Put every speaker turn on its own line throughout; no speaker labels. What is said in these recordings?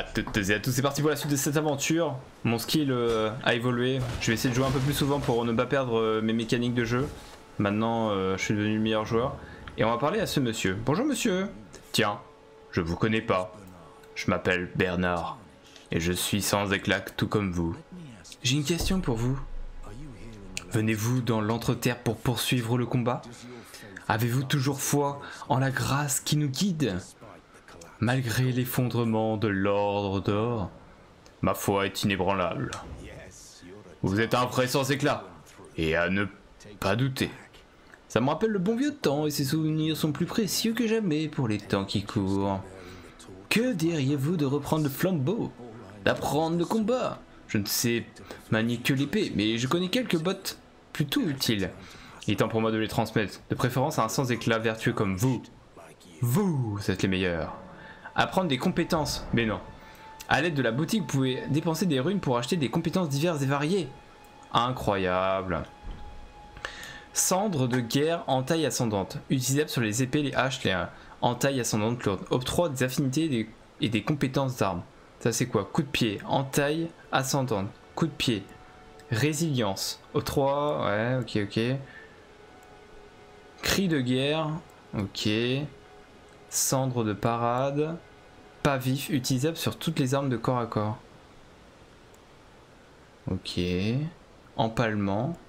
toutes et à tous, c'est parti pour la suite de cette aventure. Mon skill a évolué. Je vais essayer de jouer un peu plus souvent pour ne pas perdre mes mécaniques de jeu. Maintenant, je suis devenu le meilleur joueur. Et on va parler à ce monsieur. Bonjour monsieur. Tiens, je vous connais pas. Je m'appelle Bernard. Et je suis sans éclat tout comme vous. J'ai une question pour vous. Venez-vous dans l'Entreterre pour poursuivre le combat? Avez-vous toujours foi en la grâce qui nous guide? Malgré l'effondrement de l'ordre d'or, ma foi est inébranlable. Vous êtes un vrai sans éclat, et à ne pas douter. Ça me rappelle le bon vieux temps, et ces souvenirs sont plus précieux que jamais pour les temps qui courent. Que diriez-vous de reprendre le flambeau? D'apprendre le combat? Je ne sais manier que l'épée, mais je connais quelques bottes plutôt utiles. Il est temps pour moi de les transmettre, de préférence à un sans éclat vertueux comme vous. Vous êtes les meilleurs. Apprendre des compétences, mais non. À l'aide de la boutique, vous pouvez dépenser des runes pour acheter des compétences diverses et variées. Incroyable. Cendre de guerre en taille ascendante. Utilisable sur les épées, les haches, les en taille ascendante lourde. Octroie des affinités et des compétences d'armes. Ça c'est quoi? Coup de pied, en taille ascendante. Coup de pied. Résilience. Octroi, ouais, ok. Cri de guerre, ok. Cendre de parade. Pas vif, utilisable sur toutes les armes de corps à corps. Ok. Empalement.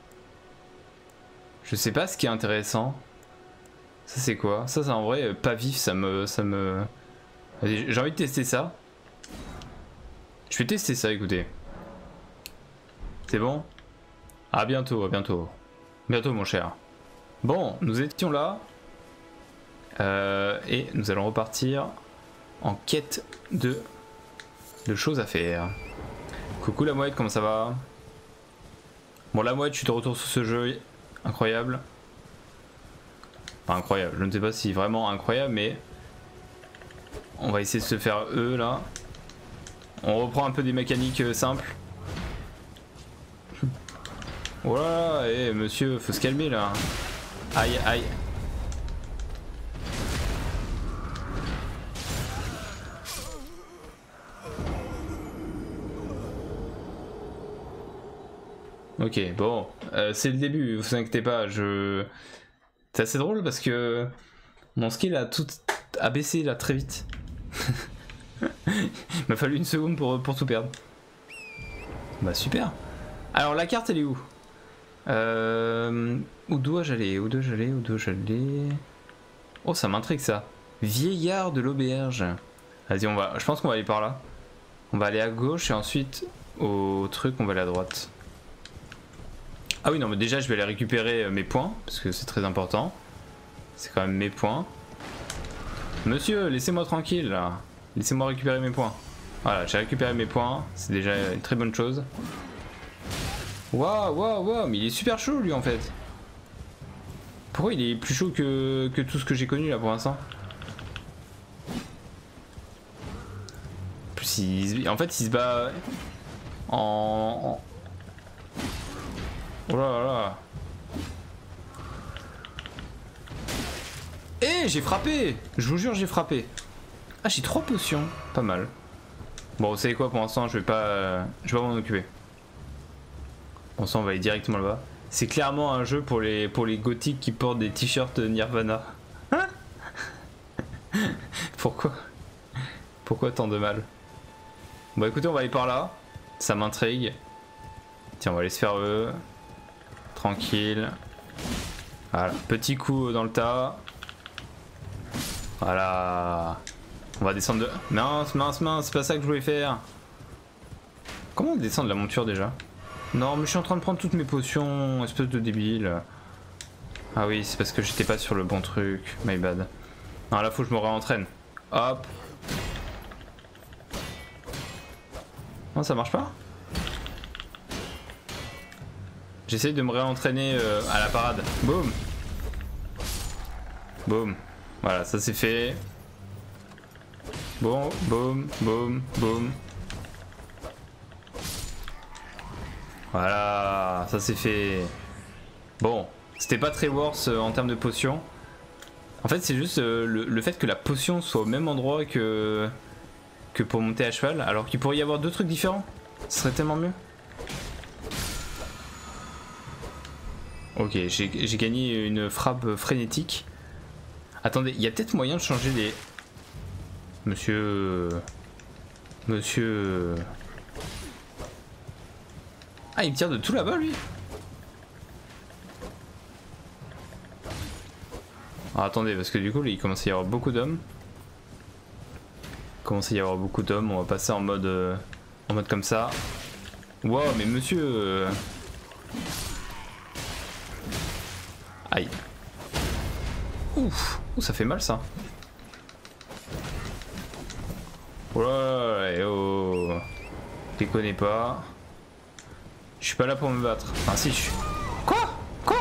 Je sais pas ce qui est intéressant. Ça c'est quoi? Ça c'est en vrai pas vif, ça me... J'ai envie de tester ça. Je vais tester ça, écoutez. C'est bon? À bientôt, à bientôt. Bientôt mon cher. Bon, nous étions là. Et nous allons repartir en quête de choses à faire. Coucou la mouette, comment ça va? Bon la mouette, je suis de retour sur ce jeu incroyable. Enfin incroyable, je ne sais pas si vraiment incroyable, mais on va essayer de se faire eux là. On reprend un peu des mécaniques simples. Voilà, oh monsieur, faut se calmer là. Aïe aïe. Ok, bon, c'est le début, vous inquiétez pas, c'est assez drôle parce que mon skill a baissé là très vite. Il m'a fallu une seconde pour tout perdre. Bah super. Alors la carte elle est où? Où dois-je aller? Oh ça m'intrigue ça. Vieillard de l'auberge. Vas-y je pense qu'on va aller par là. On va aller à gauche et ensuite au truc on va aller à droite. Ah oui non mais déjà je vais aller récupérer mes points parce que c'est très important. C'est quand même mes points. Monsieur laissez-moi tranquille là. Laissez-moi récupérer mes points. Voilà j'ai récupéré mes points. C'est déjà une très bonne chose. Waouh mais il est super chaud lui en fait. Pourquoi il est plus chaud que tout ce que j'ai connu là pour l'instant? En fait il se bat en... Oh là là. Eh j'ai frappé. Je vous jure j'ai frappé. Ah j'ai 3 potions. Pas mal. Bon vous savez quoi pour l'instant je vais pas m'en occuper. Bon ça on va aller directement là-bas. C'est clairement un jeu pour les gothiques qui portent des t-shirts Nirvana. Pourquoi tant de mal? Bon écoutez on va aller par là. Ça m'intrigue. Tiens on va aller se faire eux. Tranquille. Voilà. Petit coup dans le tas. Voilà. On va descendre de... Mince, c'est pas ça que je voulais faire. Comment on descend de la monture déjà? Non mais je suis en train de prendre toutes mes potions, espèce de débile. Ah oui c'est parce que j'étais pas sur le bon truc, my bad. Non là faut que je me réentraîne. Hop. Non ça marche pas? J'essaye de me réentraîner à la parade. Boum. Boum. Voilà ça c'est fait. Bon, boum. Voilà, ça c'est fait. Bon, c'était pas très worse en termes de potions. En fait, c'est juste le fait que la potion soit au même endroit que que pour monter à cheval, alors qu'il pourrait y avoir deux trucs différents. Ce serait tellement mieux. Ok, j'ai gagné une frappe frénétique. Attendez, il y a peut-être moyen de changer les... Monsieur... Ah, il me tire de tout là-bas, lui. Alors, attendez, parce que du coup, là, il commence à y avoir beaucoup d'hommes. On va passer en mode comme ça. Wow, mais monsieur... Aïe. Ouf, ça fait mal ça. Oh là là, oh. Déconnez pas. Je suis pas là pour me battre. Enfin si, je suis... Quoi?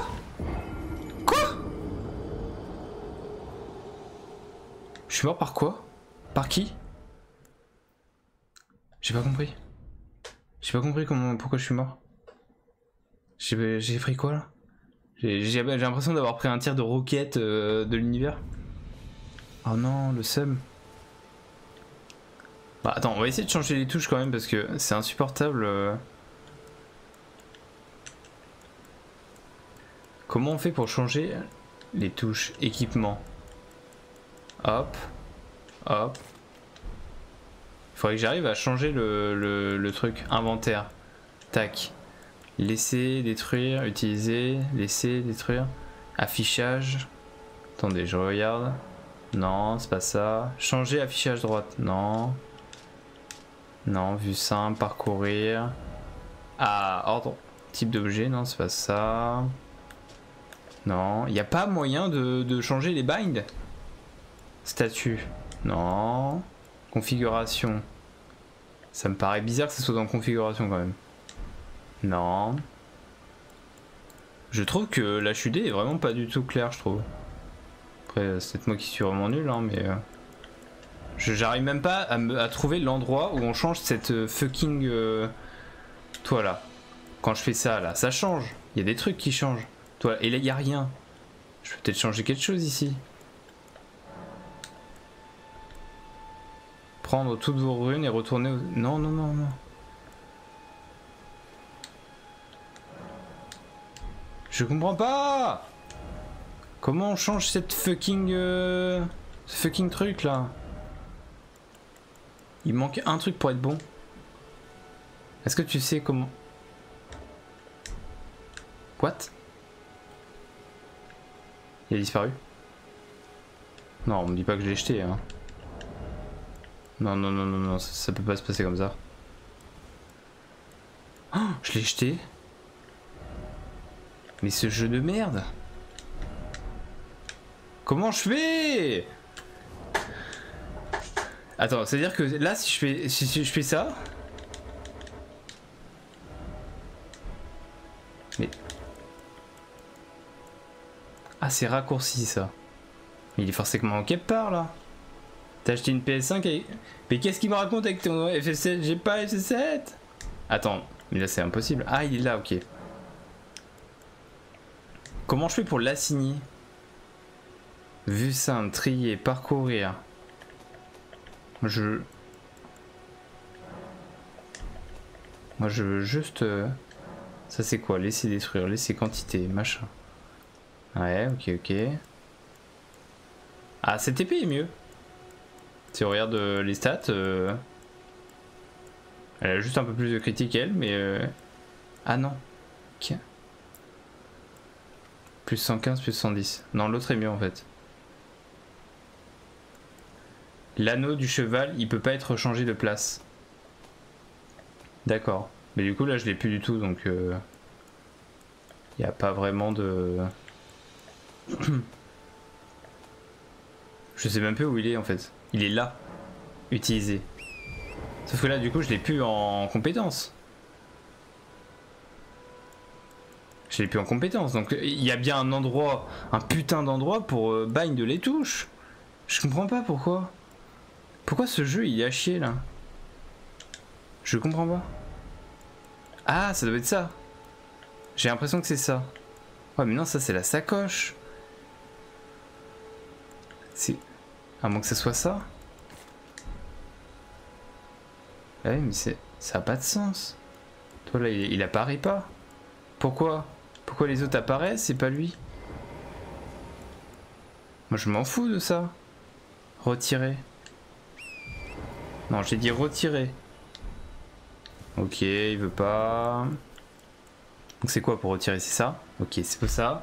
Je suis mort par quoi? Par qui? J'ai pas compris. Pourquoi je suis mort. J'ai pris quoi là? J'ai l'impression d'avoir pris un tir de roquette de l'univers. Oh non, le seum. Bah attends, on va essayer de changer les touches quand même parce que c'est insupportable. Comment on fait pour changer les touches? Équipement. Hop. Hop. Il faudrait que j'arrive à changer le truc. Inventaire. Tac. Laisser, détruire, utiliser, laisser, détruire. Affichage. Attendez, je regarde. Non, c'est pas ça. Changer affichage droite. Non. Non, vue simple, parcourir. Ah, ordre. Type d'objet, non, c'est pas ça. Non, il n'y a pas moyen de changer les binds. Statut. Non. Configuration. Ça me paraît bizarre que ce soit dans configuration quand même. Non. Je trouve que l'HUD est vraiment pas du tout clair, je trouve. Après, c'est peut-être moi qui suis vraiment nul, hein, mais... J'arrive même pas à trouver l'endroit où on change cette fucking toile là. Quand je fais ça là, ça change. Il y a des trucs qui changent. Toi, et là il y a rien. Je peux peut-être changer quelque chose ici. Prendre toutes vos runes et retourner au... Non, non, non, non. Je comprends pas. Comment on change cette fucking... ce fucking truc là? Il manque un truc pour être bon. Est-ce que tu sais comment... What? Il a disparu? Non, on me dit pas que je l'ai jeté, hein. Non, non, non, non, non, ça peut pas se passer comme ça. Oh, je l'ai jeté? Mais ce jeu de merde! Comment je fais? Attends, c'est-à-dire que là, si je fais ça... Mais... Ah, c'est raccourci, ça. Mais il est forcément quelque part, là. T'as acheté une PS5 et... Mais qu'est-ce qu'il me raconte avec ton FF7? J'ai pas FF7. Attends, mais là, c'est impossible. Ah, il est là, ok. Comment je fais pour l'assigner? Vue simple, trier, parcourir. Moi je veux juste... Ça c'est quoi? Laisser détruire, laisser quantité, machin. Ouais, ok, ok. Ah, cette épée est mieux. Si on regarde les stats, elle a juste un peu plus de critique elle, mais... Ah non. Ok. Plus 115, plus 110. Non, l'autre est mieux en fait. L'anneau du cheval, il peut pas être changé de place. D'accord. Mais du coup là je l'ai plus du tout, donc il n'y a pas vraiment de... Je sais même plus où il est en fait. Il est là. Utilisé. Sauf que là du coup je l'ai plus en compétence. Je l'ai plus en compétence. Donc il y a bien un endroit, un putain d'endroit pour bind les touches. Je comprends pas pourquoi. Pourquoi ce jeu il est à chier là? Je comprends pas. Ah, ça doit être ça. J'ai l'impression que c'est ça. Ouais, mais non, ça c'est la sacoche. C'est... À moins que ce soit ça. Ah oui, mais ça a pas de sens. Toi là, il apparaît pas. Pourquoi? Pourquoi les autres apparaissent et pas lui? Moi je m'en fous de ça. Retirer. Non, j'ai dit retirer. Ok, il veut pas. Donc c'est quoi pour retirer? C'est ça? Ok, c'est pas ça.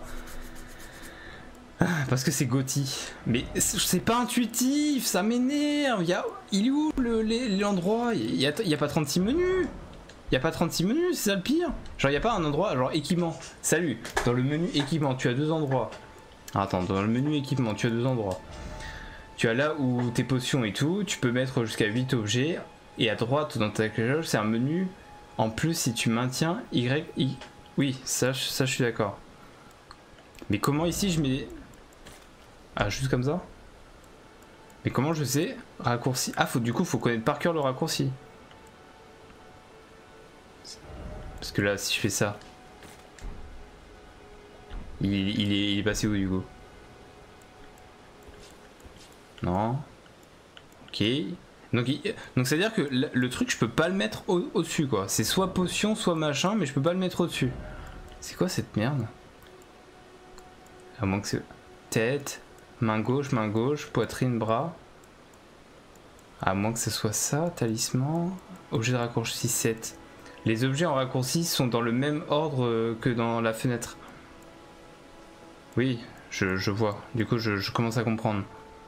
Parce que c'est Gotti. Mais c'est pas intuitif, ça m'énerve. Il est où l'endroit? Il y a pas 36 menus. Il y a pas 36 menus, c'est ça le pire. Genre il y a pas un endroit, genre équipement. Salut, dans le menu équipement, tu as deux endroits. Attends, dans le menu équipement, tu as deux endroits. Tu as là où tes potions et tout, tu peux mettre jusqu'à 8 objets. Et à droite dans ta cloche, c'est un menu. En plus, si tu maintiens Y. Oui, ça je suis d'accord. Mais comment ici je mets... Ah, juste comme ça? Mais comment je sais? Raccourci. Ah, du coup, faut connaître par cœur le raccourci. Parce que là, si je fais ça... Il est passé où du coup? Non. Ok. Donc c'est à dire que le truc je peux pas le mettre au-dessus quoi. C'est soit potion soit machin mais je peux pas le mettre au-dessus. C'est quoi cette merde? À moins que c'est... Tête, main gauche, poitrine, bras. À moins que ce soit ça, talisman. Objet de raccourci 7. Les objets en raccourci sont dans le même ordre que dans la fenêtre. Oui, je vois. Du coup je commence à comprendre.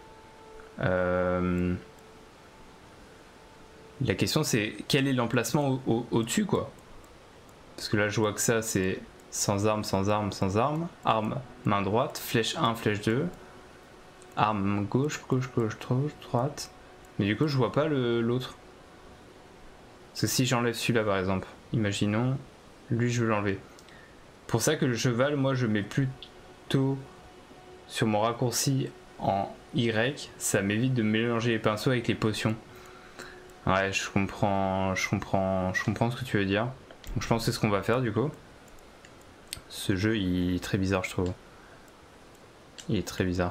La question c'est quel est l'emplacement au-dessus quoi. Parce que là je vois que ça c'est sans arme, sans arme, sans arme. Arme, main droite, flèche 1, flèche 2. Arme gauche, droite. Mais du coup je vois pas l'autre. Parce que si j'enlève celui-là par exemple, imaginons, lui je veux l'enlever. Pour ça que le cheval, moi je mets plutôt sur mon raccourci en Y, ça m'évite de mélanger les pinceaux avec les potions. Ouais, je comprends ce que tu veux dire. Donc je pense que c'est ce qu'on va faire du coup. Ce jeu il est très bizarre je trouve. Il est très bizarre.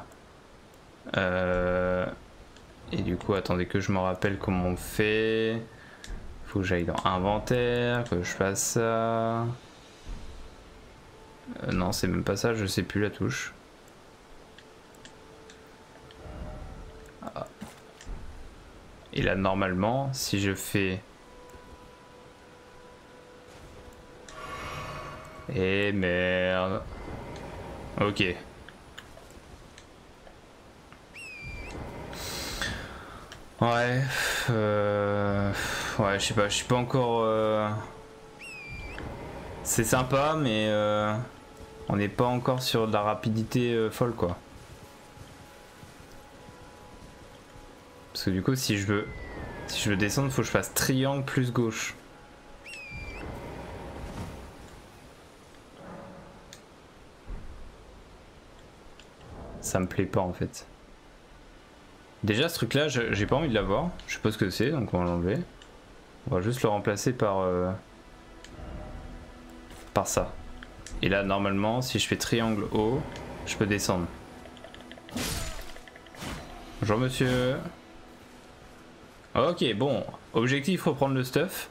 Et du coup attendez que je me rappelle comment on fait. Faut que j'aille dans inventaire, que je fasse ça. Non c'est même pas ça, je sais plus la touche. Et là normalement si je fais... Eh merde. Ok. Ouais. Ouais je sais pas, je suis pas encore... C'est sympa mais on n'est pas encore sur de la rapidité folle quoi. Parce que du coup si je veux descendre, faut que je fasse triangle plus gauche. Ça me plaît pas en fait. Déjà ce truc là, j'ai pas envie de l'avoir. Je sais pas ce que c'est, donc on va l'enlever. On va juste le remplacer par ça. Et là normalement, si je fais triangle haut, je peux descendre. Bonjour monsieur. Ok, bon, objectif reprendre le stuff.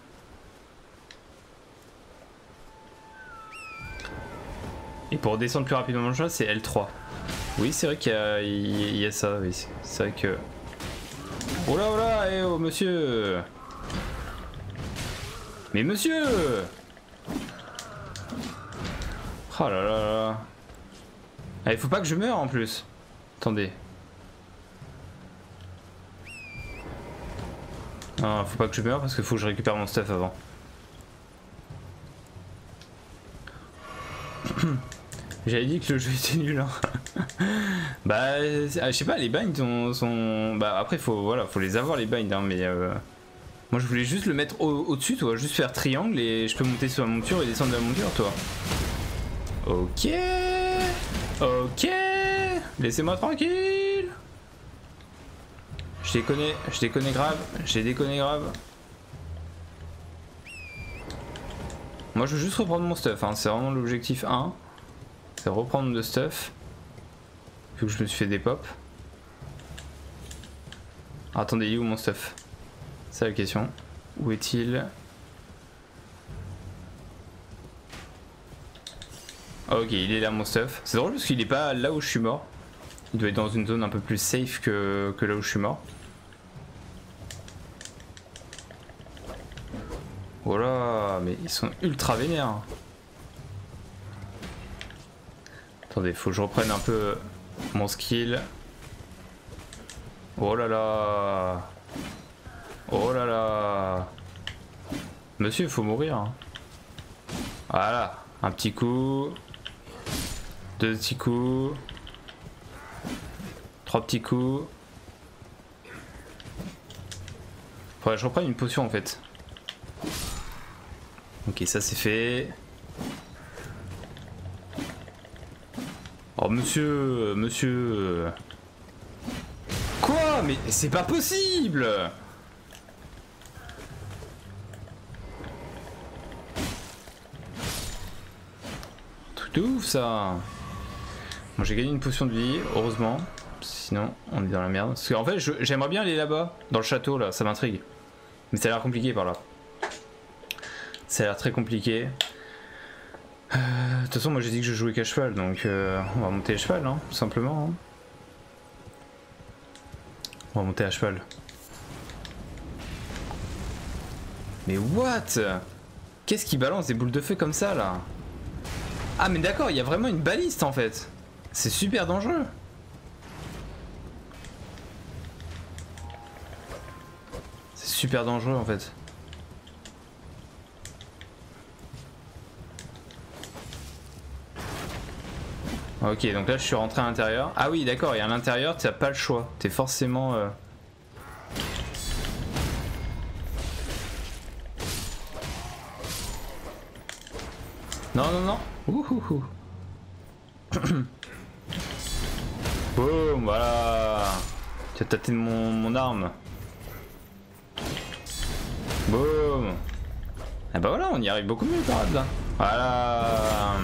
Et pour descendre plus rapidement le chat, c'est L3. Oui, c'est vrai qu'il y a ça, oui. C'est vrai que... Oh là, oh là, eh oh, monsieur! Mais monsieur! Oh là là là. Ah, il faut pas que je meure en plus. Attendez. Non, faut pas que je meure parce qu'il faut que je récupère mon stuff avant. J'avais dit que le jeu était nul hein. Bah je sais pas, les binds sont... Bah après faut les avoir les binds hein, mais moi je voulais juste le mettre au-dessus toi, juste faire triangle et je peux monter sur la monture et descendre de la monture toi. Ok. Ok. Laissez-moi tranquille. Je déconne grave, j'ai déconné grave. Moi je veux juste reprendre mon stuff hein, c'est vraiment l'objectif 1. C'est reprendre le stuff. Vu que je me suis fait des pops. Attendez, il est où mon stuff? C'est la question. Où est-il? Ok, il est là mon stuff. C'est drôle parce qu'il est pas là où je suis mort. Il doit être dans une zone un peu plus safe que là où je suis mort. Voilà, mais ils sont ultra vénères. Attendez, faut que je reprenne un peu mon skill. Oh là là. Oh là là. Monsieur, il faut mourir. Hein. Voilà, un petit coup. Deux petits coups. Trois petits coups. Faudrait que je reprenne une potion en fait. Ok, ça c'est fait. Oh monsieur. Quoi? Mais c'est pas possible! Truc de ouf ça. Bon, j'ai gagné une potion de vie, heureusement. Sinon, on est dans la merde. Parce qu'en fait, j'aimerais bien aller là-bas, dans le château là, ça m'intrigue. Mais ça a l'air compliqué par là. Ça a l'air très compliqué. De toute façon, moi j'ai dit que je jouais qu'à cheval, donc on va monter à cheval, hein, tout simplement. Hein. On va monter à cheval. Mais what? Qu'est-ce qui balance des boules de feu comme ça là? Ah mais d'accord, il y a vraiment une baliste en fait. C'est super dangereux. C'est super dangereux en fait. Ok, donc là je suis rentré à l'intérieur. Ah oui, d'accord, et à l'intérieur, t'as pas le choix. T'es forcément... Non, non, non. Ouhouhou. Boum, voilà. Tu as tâté mon arme. Boum. Et bah voilà, on y arrive beaucoup mieux, parade là. Voilà.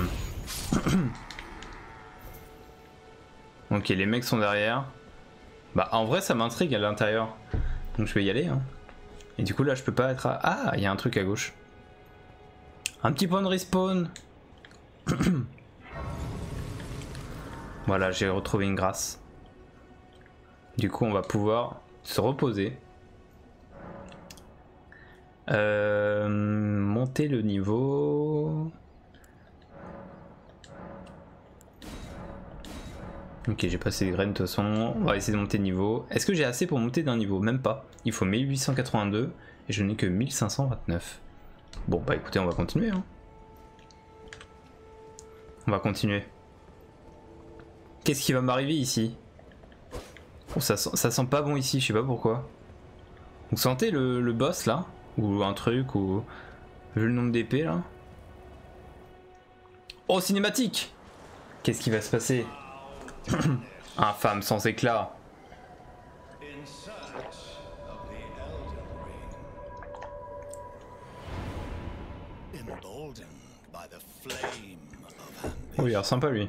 Ok, les mecs sont derrière. Bah en vrai ça m'intrigue à l'intérieur. Donc je vais y aller. Hein. Et du coup là je peux pas être à... Ah, il y a un truc à gauche. Un petit point de respawn. Voilà, j'ai retrouvé une grâce. Du coup on va pouvoir se reposer. Monter le niveau... Ok, j'ai passé les graines de toute façon. On va essayer de monter de niveau. Est-ce que j'ai assez pour monter d'un niveau? Même pas. Il faut 1882 et je n'ai que 1529. Bon, bah écoutez, on va continuer. Hein. On va continuer. Qu'est-ce qui va m'arriver ici? Oh, ça sent pas bon ici, je sais pas pourquoi. Vous sentez le boss là? Ou un truc, ou... Vu le nombre d'épées là? Oh, cinématique! Qu'est-ce qui va se passer? Infâme sans éclat. Oh, il a l'air sympa lui.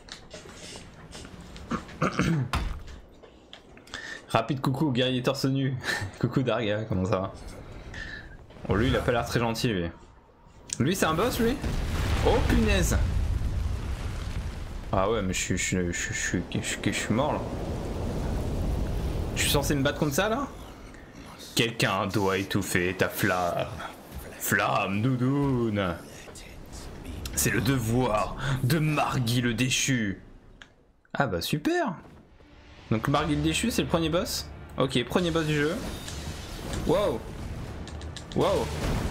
Rapide coucou, guerrier torse nu. Coucou Darga, comment ça va? Oh, lui il a pas l'air très gentil lui. Lui c'est un boss lui? Oh punaise! Ah ouais, mais je suis mort là. Je suis censé me battre contre ça là? Quelqu'un doit étouffer ta flamme. Flamme doudoune. C'est le devoir de Margui le déchu. Ah bah super. Donc Margui le déchu c'est le premier boss. Ok, premier boss du jeu. Wow. Wow.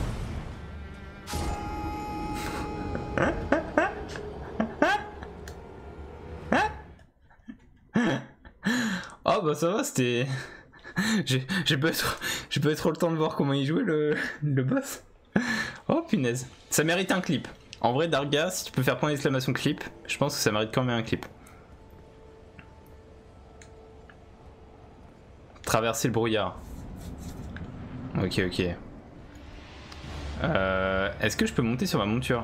Oh bah ça va, c'était... J'ai pas trop le temps de voir comment il jouait le boss. Oh punaise. Ça mérite un clip. En vrai Darga, si tu peux faire point d'exclamation clip, je pense que ça mérite quand même un clip. Traverser le brouillard. Ok, ok. Est-ce que je peux monter sur ma monture?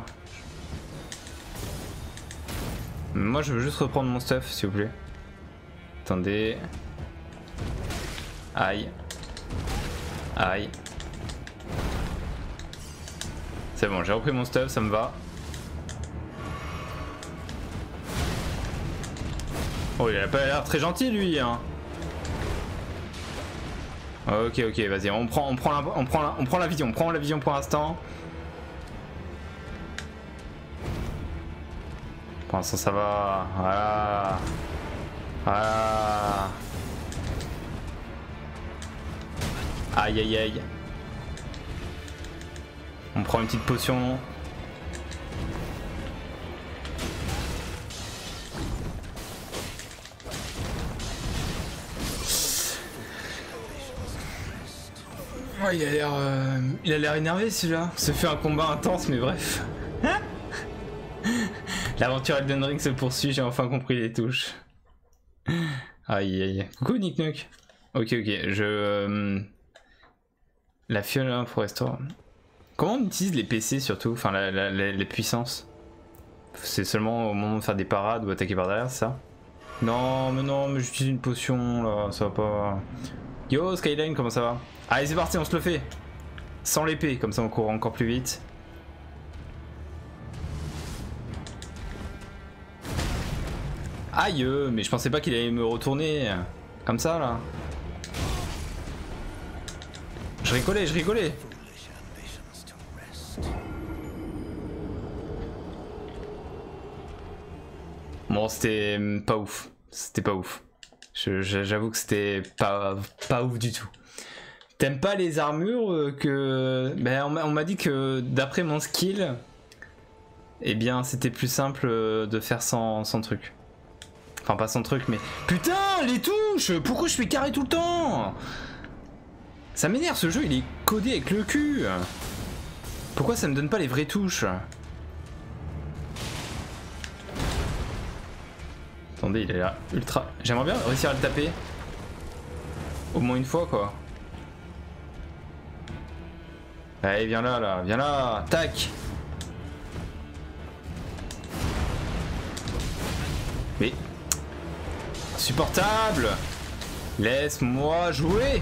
Moi je veux juste reprendre mon stuff s'il vous plaît. Attendez. Aïe. Aïe. C'est bon, j'ai repris mon stuff, ça me va. Oh, il a pas l'air très gentil lui hein. Ok, ok, vas-y, on prend la vision, on prend la vision pour l'instant. Pour l'instant ça va, voilà. Voilà. Aïe aïe aïe. On prend une petite potion. Ouais, il a l'air énervé celui-là. Ça fait un combat intense, mais bref. L'aventure Elden Ring se poursuit, j'ai enfin compris les touches. Aïe aïe. Coucou Nick Nuck. Ok, ok, la fiole pour restaurer. Comment on utilise les PC surtout? Enfin, les puissances. C'est seulement au moment de faire des parades ou attaquer par derrière, c'est ça? Non, mais j'utilise une potion là, ça va pas. Yo Skyline, comment ça va? Allez, c'est parti, on se le fait. Sans l'épée, comme ça on court encore plus vite. Aïe, mais je pensais pas qu'il allait me retourner comme ça là. Je rigolais. Bon, c'était pas ouf. C'était pas ouf. J'avoue que c'était pas ouf du tout. T'aimes pas les armures que... Ben, on m'a dit que d'après mon skill, eh bien c'était plus simple de faire sans truc. Enfin pas sans truc mais... Putain les touches! Pourquoi je fais carré tout le temps? Ça m'énerve, ce jeu il est codé avec le cul. Pourquoi ça me donne pas les vraies touches? Attendez, il a l'air ultra... J'aimerais bien réussir à le taper. Au moins une fois quoi. Allez, viens là, tac. Mais... Insupportable. Laisse-moi jouer.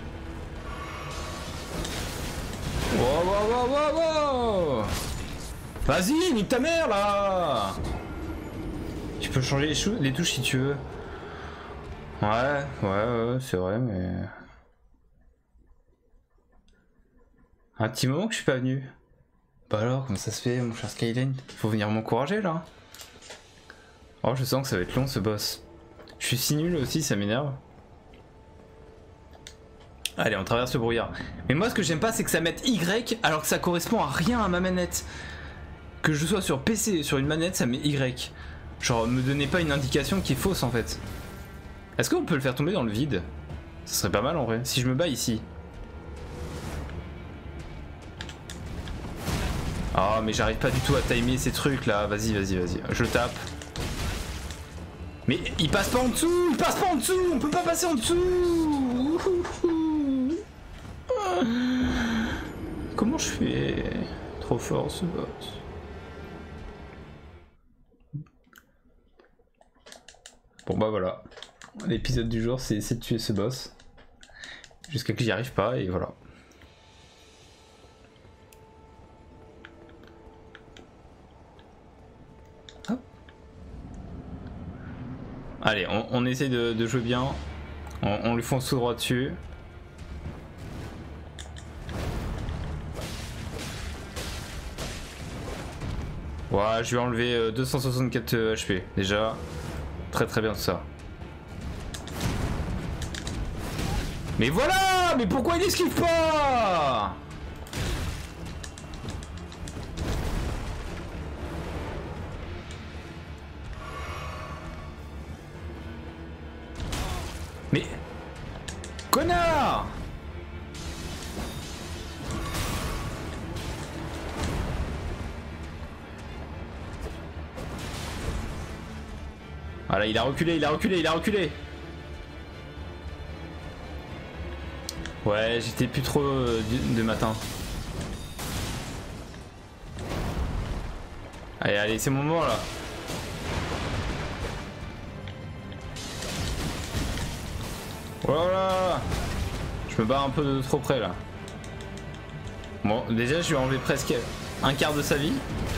Wow. Vas-y, nique ta mère là. Tu peux changer les touches si tu veux. Ouais, c'est vrai, mais... Un petit moment que je suis pas venu. Bah alors, comment ça se fait, mon cher Skyline? Faut venir m'encourager là. Oh, je sens que ça va être long ce boss. Je suis si nul aussi, ça m'énerve. Allez, on traverse le brouillard. Mais moi, ce que j'aime pas, c'est que ça mette Y alors que ça correspond à rien à ma manette. Que je sois sur PC, sur une manette, ça met Y. Genre, me donnez pas une indication qui est fausse en fait. Est-ce qu'on peut le faire tomber dans le vide? Ça serait pas mal en vrai. Si je me bats ici. Ah, mais j'arrive pas du tout à timer ces trucs là. Vas-y. Je tape. Mais il passe pas en dessous! On peut pas passer en dessous! Comment je fais? Trop fort ce boss. Bon bah voilà. L'épisode du jour c'est essayer de tuer ce boss. Jusqu'à que j'y arrive pas et voilà. Hop. Allez, on essaie de jouer bien. On lui fonce tout droit dessus. Voilà, je vais enlever 264 HP déjà. Très bien tout ça. Mais voilà! Mais pourquoi il esquive pas? Mais... Connard! Voilà, il a reculé. Ouais, j'étais plus trop de matin. Allez, c'est mon moment là. Voilà. Je me bats un peu de trop près là. Bon, déjà je vais enlever presque... un quart de sa vie.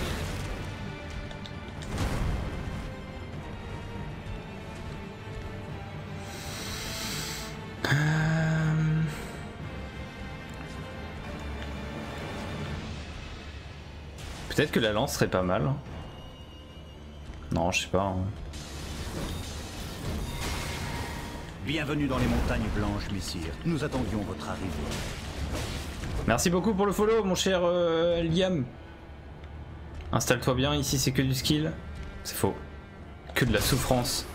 Peut-être que la lance serait pas mal. Non, je sais pas. Hein.
Bienvenue dans les montagnes blanches, messire. Nous attendions votre arrivée.
Merci beaucoup pour le follow, mon cher Liam. Installe-toi bien, ici c'est que du skill. C'est faux. Que de la souffrance.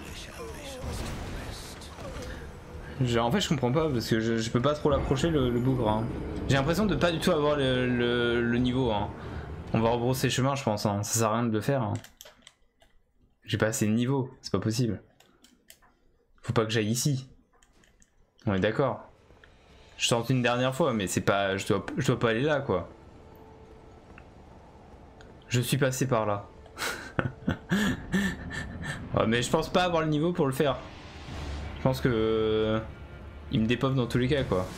En fait, je comprends pas parce que je peux pas trop l'approcher le bougre. Hein. J'ai l'impression de pas du tout avoir le niveau. Hein. On va rebrousser chemin, je pense. Hein. Ça sert à rien de le faire. Hein. J'ai pas assez de niveau, c'est pas possible. Faut pas que j'aille ici. On est d'accord. Je tente une dernière fois, mais c'est pas. Je dois pas aller là, quoi. Je suis passé par là. Ouais, mais je pense pas avoir le niveau pour le faire. Je pense que il me dépove dans tous les cas, quoi.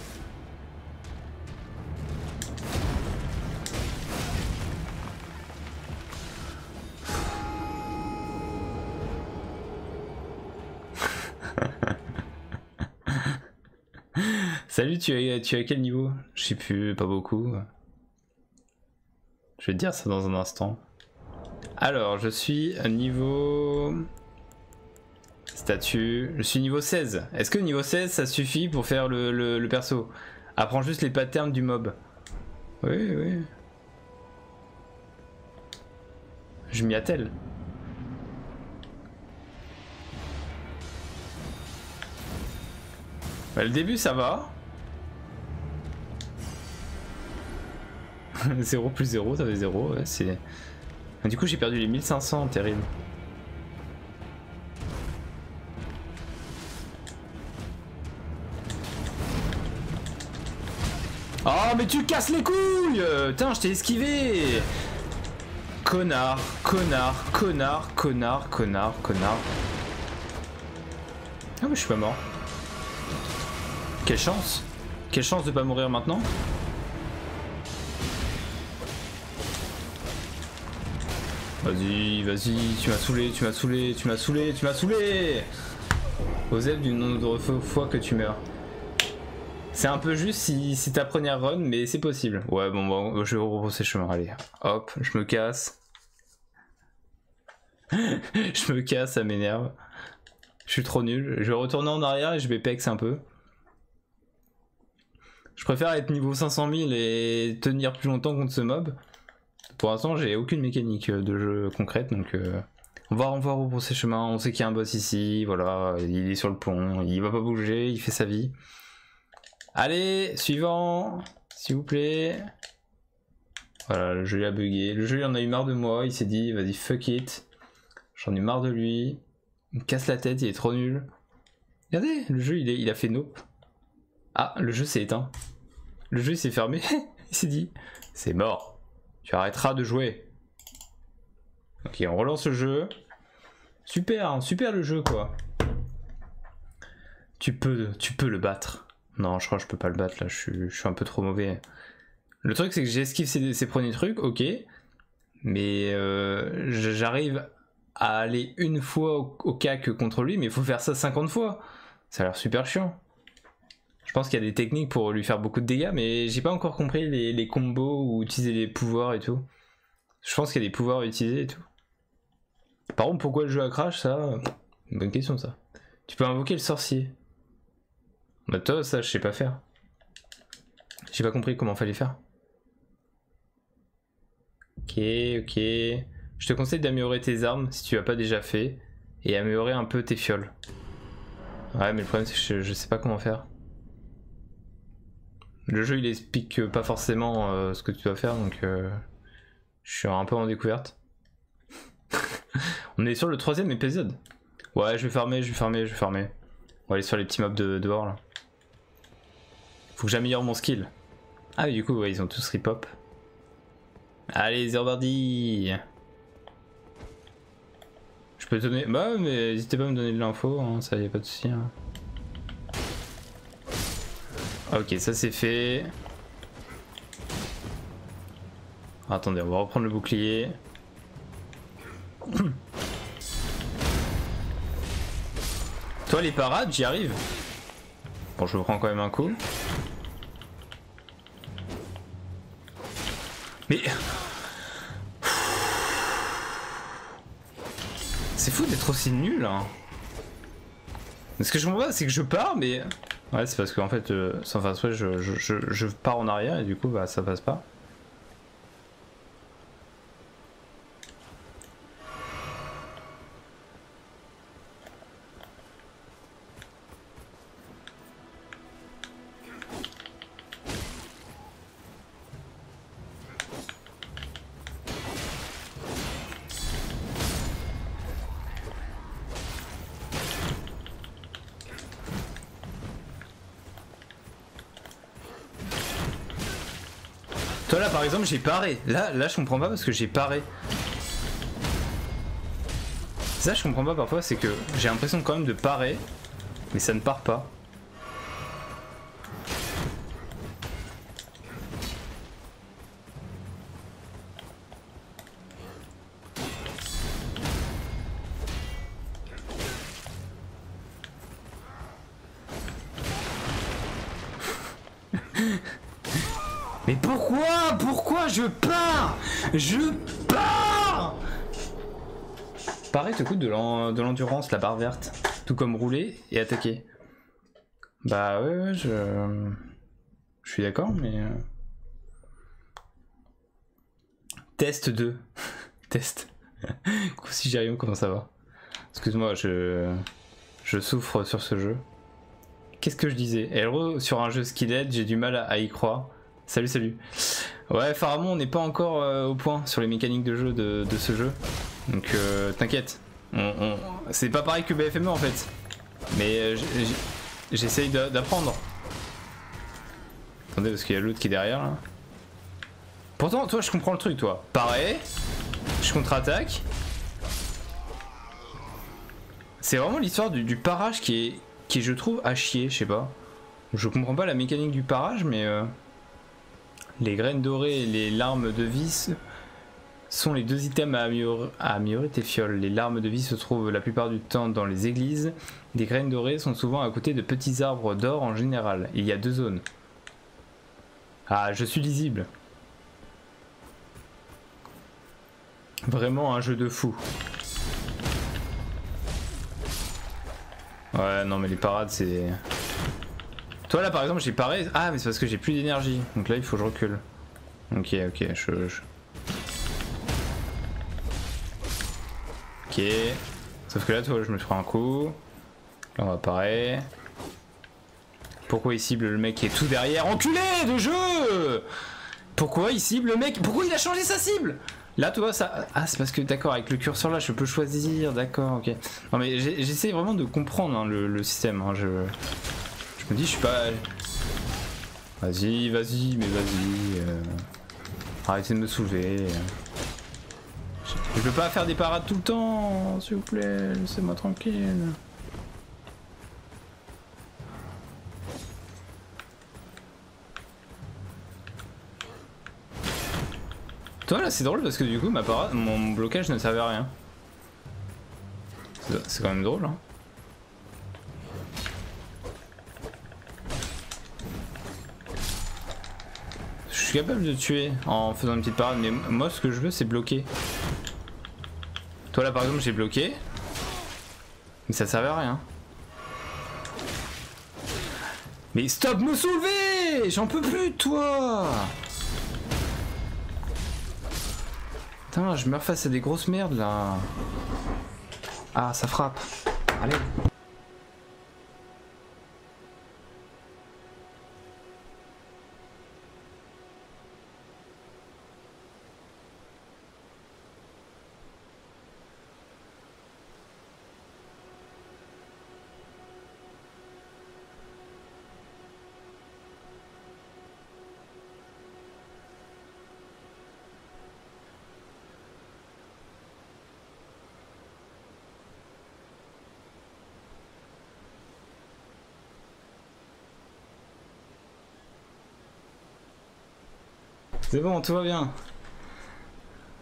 Salut, tu as quel niveau? Je sais plus, pas beaucoup. Je vais te dire ça dans un instant. Alors, je suis à niveau... Statut... Je suis niveau 16. Est-ce que niveau 16, ça suffit pour faire le perso? Apprends juste les patterns du mob. Oui, oui. Je m'y attelle. Bah, le début, ça va. 0 plus 0, ça fait 0, ouais, c'est... Du coup j'ai perdu les 1500, terrible. Oh mais tu casses les couilles! Putain, je t'ai esquivé! Connard, connard, connard, connard, connard, connard. Ah mais je suis pas mort. Quelle chance! Quelle chance de pas mourir maintenant! Vas-y, vas-y, tu m'as saoulé, tu m'as saoulé, tu m'as saoulé, tu m'as saoulé. Osef du nombre de fois que tu meurs. C'est un peu juste si c'est ta première run, mais c'est possible. Ouais, bon, je vais rebrosser chemin, allez. Hop, je me casse. Je me casse, ça m'énerve. Je suis trop nul. Je vais retourner en arrière et je vais pex un peu. Je préfère être niveau 500 000 et tenir plus longtemps contre ce mob. Pour l'instant, j'ai aucune mécanique de jeu concrète, donc on va rebrousser chemin. On sait qu'il y a un boss ici, voilà, il est sur le pont, il va pas bouger, il fait sa vie. Allez, suivant, s'il vous plaît. Voilà, le jeu il a bugué. Le jeu il en a eu marre de moi, il s'est dit, vas-y, fuck it. J'en ai marre de lui. Il me casse la tête, il est trop nul. Regardez, le jeu il a fait nope. Ah, le jeu s'est éteint. Le jeu il s'est fermé. Il s'est dit, c'est mort. Tu arrêteras de jouer. Ok, on relance le jeu. Super, hein, super le jeu quoi. Tu peux le battre. Non, je crois que je peux pas le battre là, je suis un peu trop mauvais. Le truc c'est que j'esquive ces premiers trucs, ok. Mais j'arrive à aller une fois au cac contre lui, mais il faut faire ça 50 fois. Ça a l'air super chiant. Je pense qu'il y a des techniques pour lui faire beaucoup de dégâts, mais j'ai pas encore compris les combos ou utiliser les pouvoirs et tout. Je pense qu'il y a des pouvoirs à utiliser et tout. Par contre, pourquoi le jeu a crash, ça? Une bonne question ça. Tu peux invoquer le sorcier. Bah toi, ça je sais pas faire. J'ai pas compris comment fallait faire. Ok, ok. Je te conseille d'améliorer tes armes si tu l'as pas déjà fait. Et améliorer un peu tes fioles. Ouais, mais le problème c'est que je sais pas comment faire. Le jeu il explique pas forcément ce que tu dois faire, donc je suis un peu en découverte. On est sur le 3ème épisode. Ouais, je vais farmer. On va aller sur les petits mobs dehors là. Faut que j'améliore mon skill. Ah, mais du coup, ouais, ils ont tous rip-hop. Allez, Zerbardi. Je peux te donner... Bah, mais n'hésitez pas à me donner de l'info, hein, ça y a pas de souci. Hein. Ok, ça c'est fait. Attendez, on va reprendre le bouclier. Toi les parades, j'y arrive. Bon, je me prends quand même un coup. Mais... C'est fou d'être aussi nul, hein. Ce que je comprends pas, c'est que je pars, mais... Ouais, c'est parce qu'en fait, sans faire exprès, je pars en arrière et du coup, bah, ça passe pas. Toi là par exemple j'ai paré, là je comprends pas parce que j'ai paré. Ça je comprends pas parfois, c'est que j'ai l'impression quand même de parer, mais ça ne part pas. Mais pourquoi je pars? Je pars. Pareil te coûte de l'endurance, la barre verte. Tout comme rouler et attaquer. Bah ouais, je suis d'accord, mais... Test 2. Test. Si j'y arrive, comment ça va? Excuse-moi, je souffre sur ce jeu. Qu'est-ce que je disais? Hello, sur un jeu Skilled, j'ai du mal à y croire. Salut, salut. Ouais, Pharamond, on n'est pas encore au point sur les mécaniques de jeu de ce jeu. Donc t'inquiète. C'est pas pareil que BFME en fait. Mais j'essaye d'apprendre. Attendez, parce qu'il y a l'autre qui est derrière là. Pourtant, toi, je comprends le truc, toi. Pareil, je contre-attaque. C'est vraiment l'histoire du parage qui est, je trouve, à chier, je sais pas. Je comprends pas la mécanique du parage, mais... Les graines dorées et les larmes de vis sont les deux items à améliorer tes fioles. Les larmes de vie se trouvent la plupart du temps dans les églises. Des graines dorées sont souvent à côté de petits arbres d'or en général. Il y a 2 zones. Ah, je suis lisible. Vraiment un jeu de fou. Ouais, non mais les parades c'est... Toi là par exemple j'ai paré... Ah mais c'est parce que j'ai plus d'énergie. Donc là il faut que je recule. Ok, Ok. Sauf que là toi je me prends un coup. Là on va parer. Pourquoi il cible le mec qui est tout derrière? Enculé de jeu! Pourquoi il cible le mec? Pourquoi il a changé sa cible? Là tu vois ça... Ah c'est parce que d'accord avec le curseur là je peux choisir. D'accord, ok. Non mais j'essaie vraiment de comprendre hein, le système. Hein, je me dis je suis pas... Vas-y, mais vas-y. Arrêtez de me soulever. Je peux pas faire des parades tout le temps, s'il vous plaît, laissez-moi tranquille. Toi là c'est drôle parce que du coup ma parade, mon blocage ne servait à rien. C'est quand même drôle hein. Je suis capable de tuer en faisant une petite parade mais moi ce que je veux c'est bloquer. Toi là par exemple j'ai bloqué. Mais ça servait à rien. Mais stop me soulever! J'en peux plus de toi! Putain, je meurs face à des grosses merdes là. Ah, ça frappe. Allez. C'est bon, tout va bien.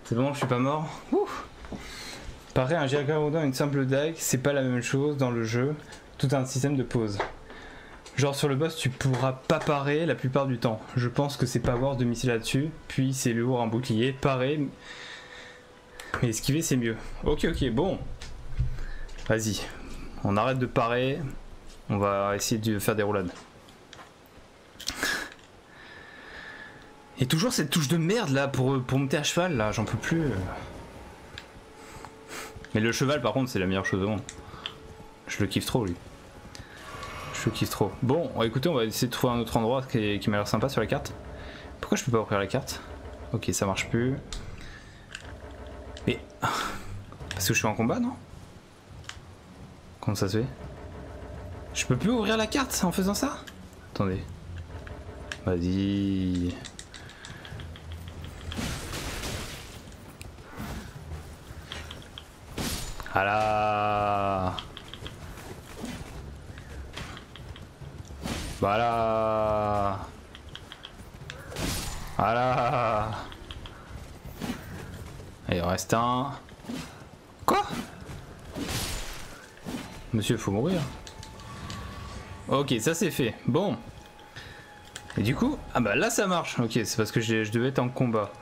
C'est bon, je suis pas mort. Ouf. Parer un Gyrodoin à une simple dague, c'est pas la même chose dans le jeu. Tout un système de pause. Genre sur le boss, tu pourras pas parer la plupart du temps. Je pense que c'est pas avoir de missile là-dessus. Puis c'est lourd, un bouclier. Parer. Mais esquiver, c'est mieux. Ok, bon. Vas-y. On arrête de parer. On va essayer de faire des roulades. Et toujours cette touche de merde là pour monter à cheval là, j'en peux plus. Mais le cheval par contre c'est la meilleure chose au monde. Je le kiffe trop lui. Je le kiffe trop. Bon écoutez, on va essayer de trouver un autre endroit qui m'a l'air sympa sur la carte. Pourquoi je peux pas ouvrir la carte? Ok, ça marche plus. Mais... Parce que je suis en combat, non? Comment ça se fait? Je peux plus ouvrir la carte en faisant ça? Attendez. Vas-y. Voilà. Voilà. Voilà. Il en reste un. Quoi? Monsieur, faut mourir. Ok, ça c'est fait. Bon. Et du coup, ah bah là ça marche. Ok, c'est parce que je devais être en combat.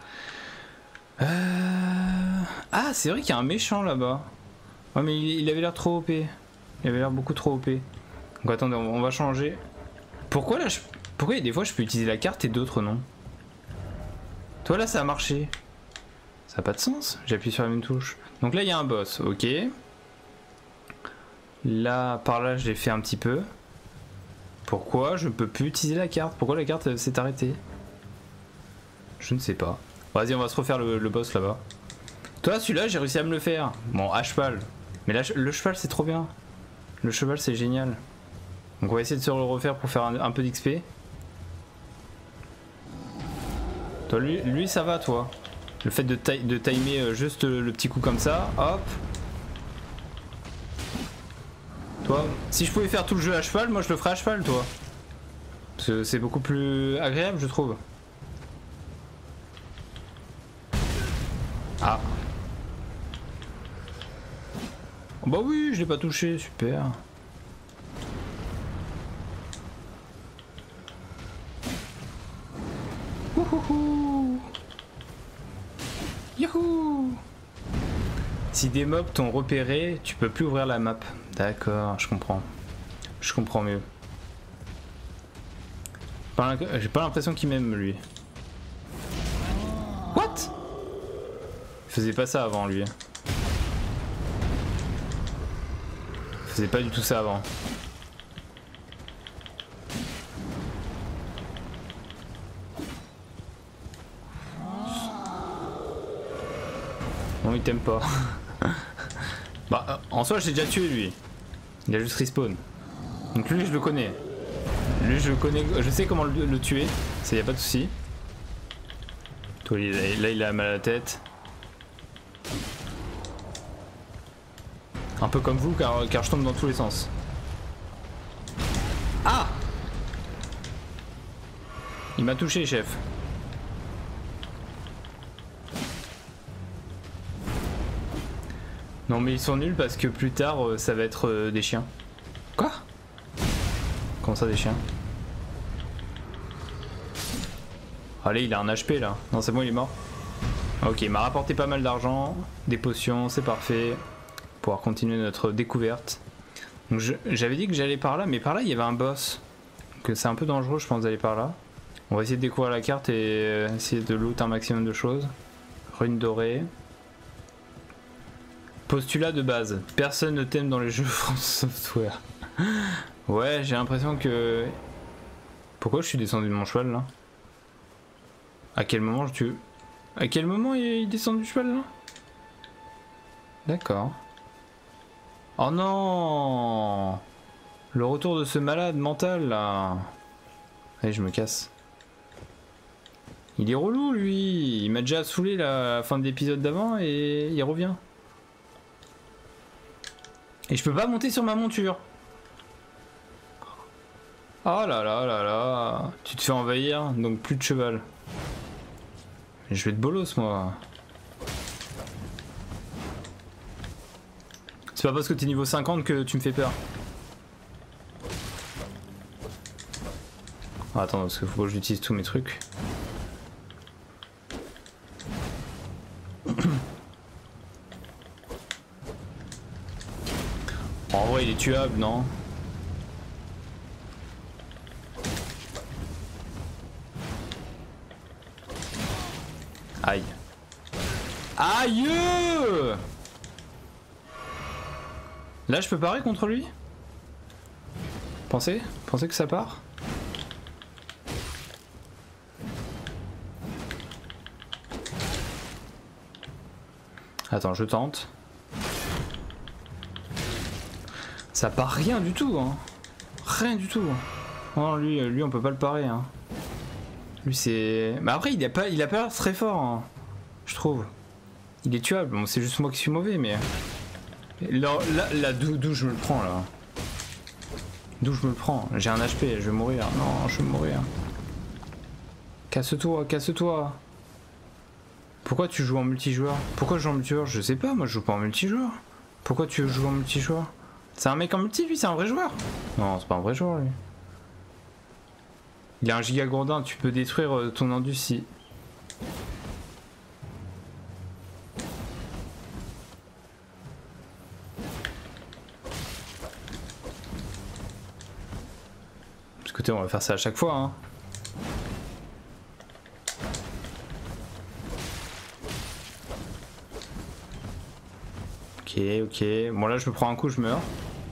Ah, c'est vrai qu'il y a un méchant là-bas. Ouais, mais il avait l'air trop OP. Il avait l'air beaucoup trop OP. Donc attendez, on va changer. Pourquoi là Pourquoi des fois je peux utiliser la carte et d'autres non? Toi là ça a marché. Ça n'a pas de sens. J'ai appuyé sur la même touche. Donc là il y a un boss, ok. Là, par là je l'ai fait un petit peu. Pourquoi je peux plus utiliser la carte? Pourquoi la carte s'est arrêtée? Je ne sais pas. Vas-y, on va se refaire le boss là-bas. Toi, celui-là, j'ai réussi à me le faire. Bon, à cheval. Mais là, le cheval, c'est trop bien. Le cheval, c'est génial. Donc, on va essayer de se le refaire pour faire un peu d'XP. Toi, lui, ça va, toi. Le fait de timer juste le petit coup comme ça. Hop. Toi, si je pouvais faire tout le jeu à cheval, moi, je le ferais à cheval, toi. Parce que c'est beaucoup plus agréable, je trouve. Ah. Bah oui, je l'ai pas touché, super. Wouhouhou. Youhou. Si des mobs t'ont repéré, tu peux plus ouvrir la map. D'accord, je comprends. Je comprends mieux. J'ai pas l'impression qu'il m'aime lui. What? Il faisait pas ça avant lui. Il faisait pas du tout ça avant. Non, il t'aime pas. Bah, en soi, j'ai déjà tué lui. Il a juste respawn. Donc lui, je le connais. Lui, je le connais. Je sais comment le tuer. Ça, y a pas de souci. Toi, là, il a mal à la tête. Un peu comme vous, car je tombe dans tous les sens. Ah! Il m'a touché, chef. Non mais ils sont nuls parce que plus tard ça va être des chiens. Quoi? Comment ça des chiens? Allez, il a un HP là. Non c'est bon, il est mort. Ok, il m'a rapporté pas mal d'argent, des potions, c'est parfait. Pour pouvoir continuer notre découverte. Donc j'avais dit que j'allais par là, mais par là il y avait un boss. Donc c'est un peu dangereux je pense d'aller par là. On va essayer de découvrir la carte et essayer de loot un maximum de choses. Rune dorée. Postulat de base. Personne ne t'aime dans les jeux France Software. Ouais, j'ai l'impression que... Pourquoi je suis descendu de mon cheval là? À quel moment À quel moment il descend du cheval là? D'accord. Oh non! Le retour de ce malade mental là. Allez, je me casse. Il est relou lui. Il m'a déjà saoulé la fin de l'épisode d'avant et il revient. Et je peux pas monter sur ma monture. Oh là là là là. Tu te fais envahir, donc plus de cheval. Je vais te bolos moi. C'est pas parce que t'es niveau 50 que tu me fais peur. Ah, attends, parce qu'il faut que j'utilise tous mes trucs. En vrai, il est tuable, non? Aïe. Aïe! Là, je peux parer contre lui? Pensez que ça part? Attends, je tente. Ça part rien du tout, hein. Rien du tout. Non, lui on peut pas le parer, hein. Lui c'est... Mais après il a pas l'air très fort, hein, je trouve. Il est tuable, bon, c'est juste moi qui suis mauvais, mais... Là d'où je me le prends, là? D'où je me le prends? J'ai un HP, je vais mourir. Non, je vais mourir. Casse-toi, casse-toi. Pourquoi tu joues en multijoueur? Pourquoi je joue en multijoueur? Je sais pas, moi je joue pas en multijoueur. Pourquoi tu joues en multijoueur? C'est un mec en multi, lui, c'est un vrai joueur? Non, c'est pas un vrai joueur, lui. Il a un giga gourdin, tu peux détruire ton Indus si... Écoutez, on va faire ça à chaque fois, hein. Ok. Bon là je me prends un coup, je meurs.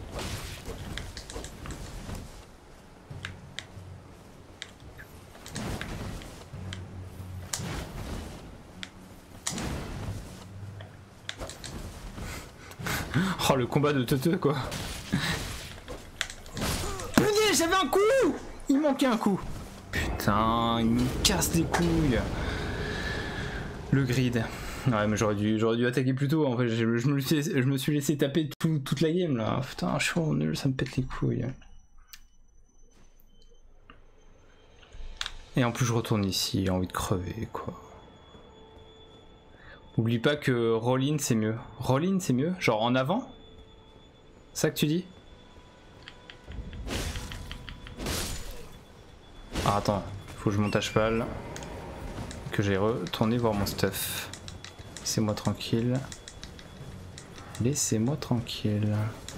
Oh le combat de teuteux quoi. Putain, j'avais un coup. Il manquait un coup. Putain, il me casse les couilles. Le grid. Ouais mais j'aurais dû attaquer plus tôt en fait, je me suis laissé taper toute la game là. Putain, je suis vraiment nul, ça me pète les couilles. Et en plus je retourne ici, j'ai envie de crever quoi. Oublie pas que roll-in c'est mieux. Roll-in c'est mieux? Genre en avant? C'est ça que tu dis? Ah attends, faut que je monte à cheval. Que j'ai retourné voir mon stuff. Laissez-moi tranquille. Laissez-moi tranquille.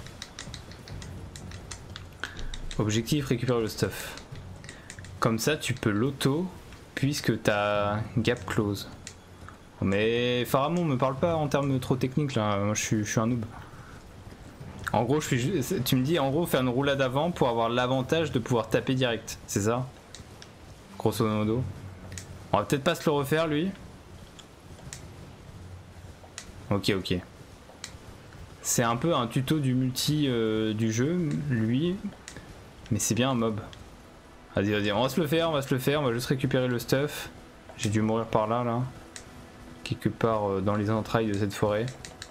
Objectif, récupérer le stuff. Comme ça, tu peux l'auto puisque t'as gap close. Mais Pharamond me parle pas en termes trop techniques là. Moi, je suis un noob. En gros, tu me dis en gros faire une roulade avant pour avoir l'avantage de pouvoir taper direct. C'est ça? Grosso modo. On va peut-être pas se le refaire lui. Ok. C'est un peu un tuto du multi du jeu, lui. Mais c'est bien un mob. Vas-y, on va se le faire, on va juste récupérer le stuff. J'ai dû mourir par là. Quelque part dans les entrailles de cette forêt.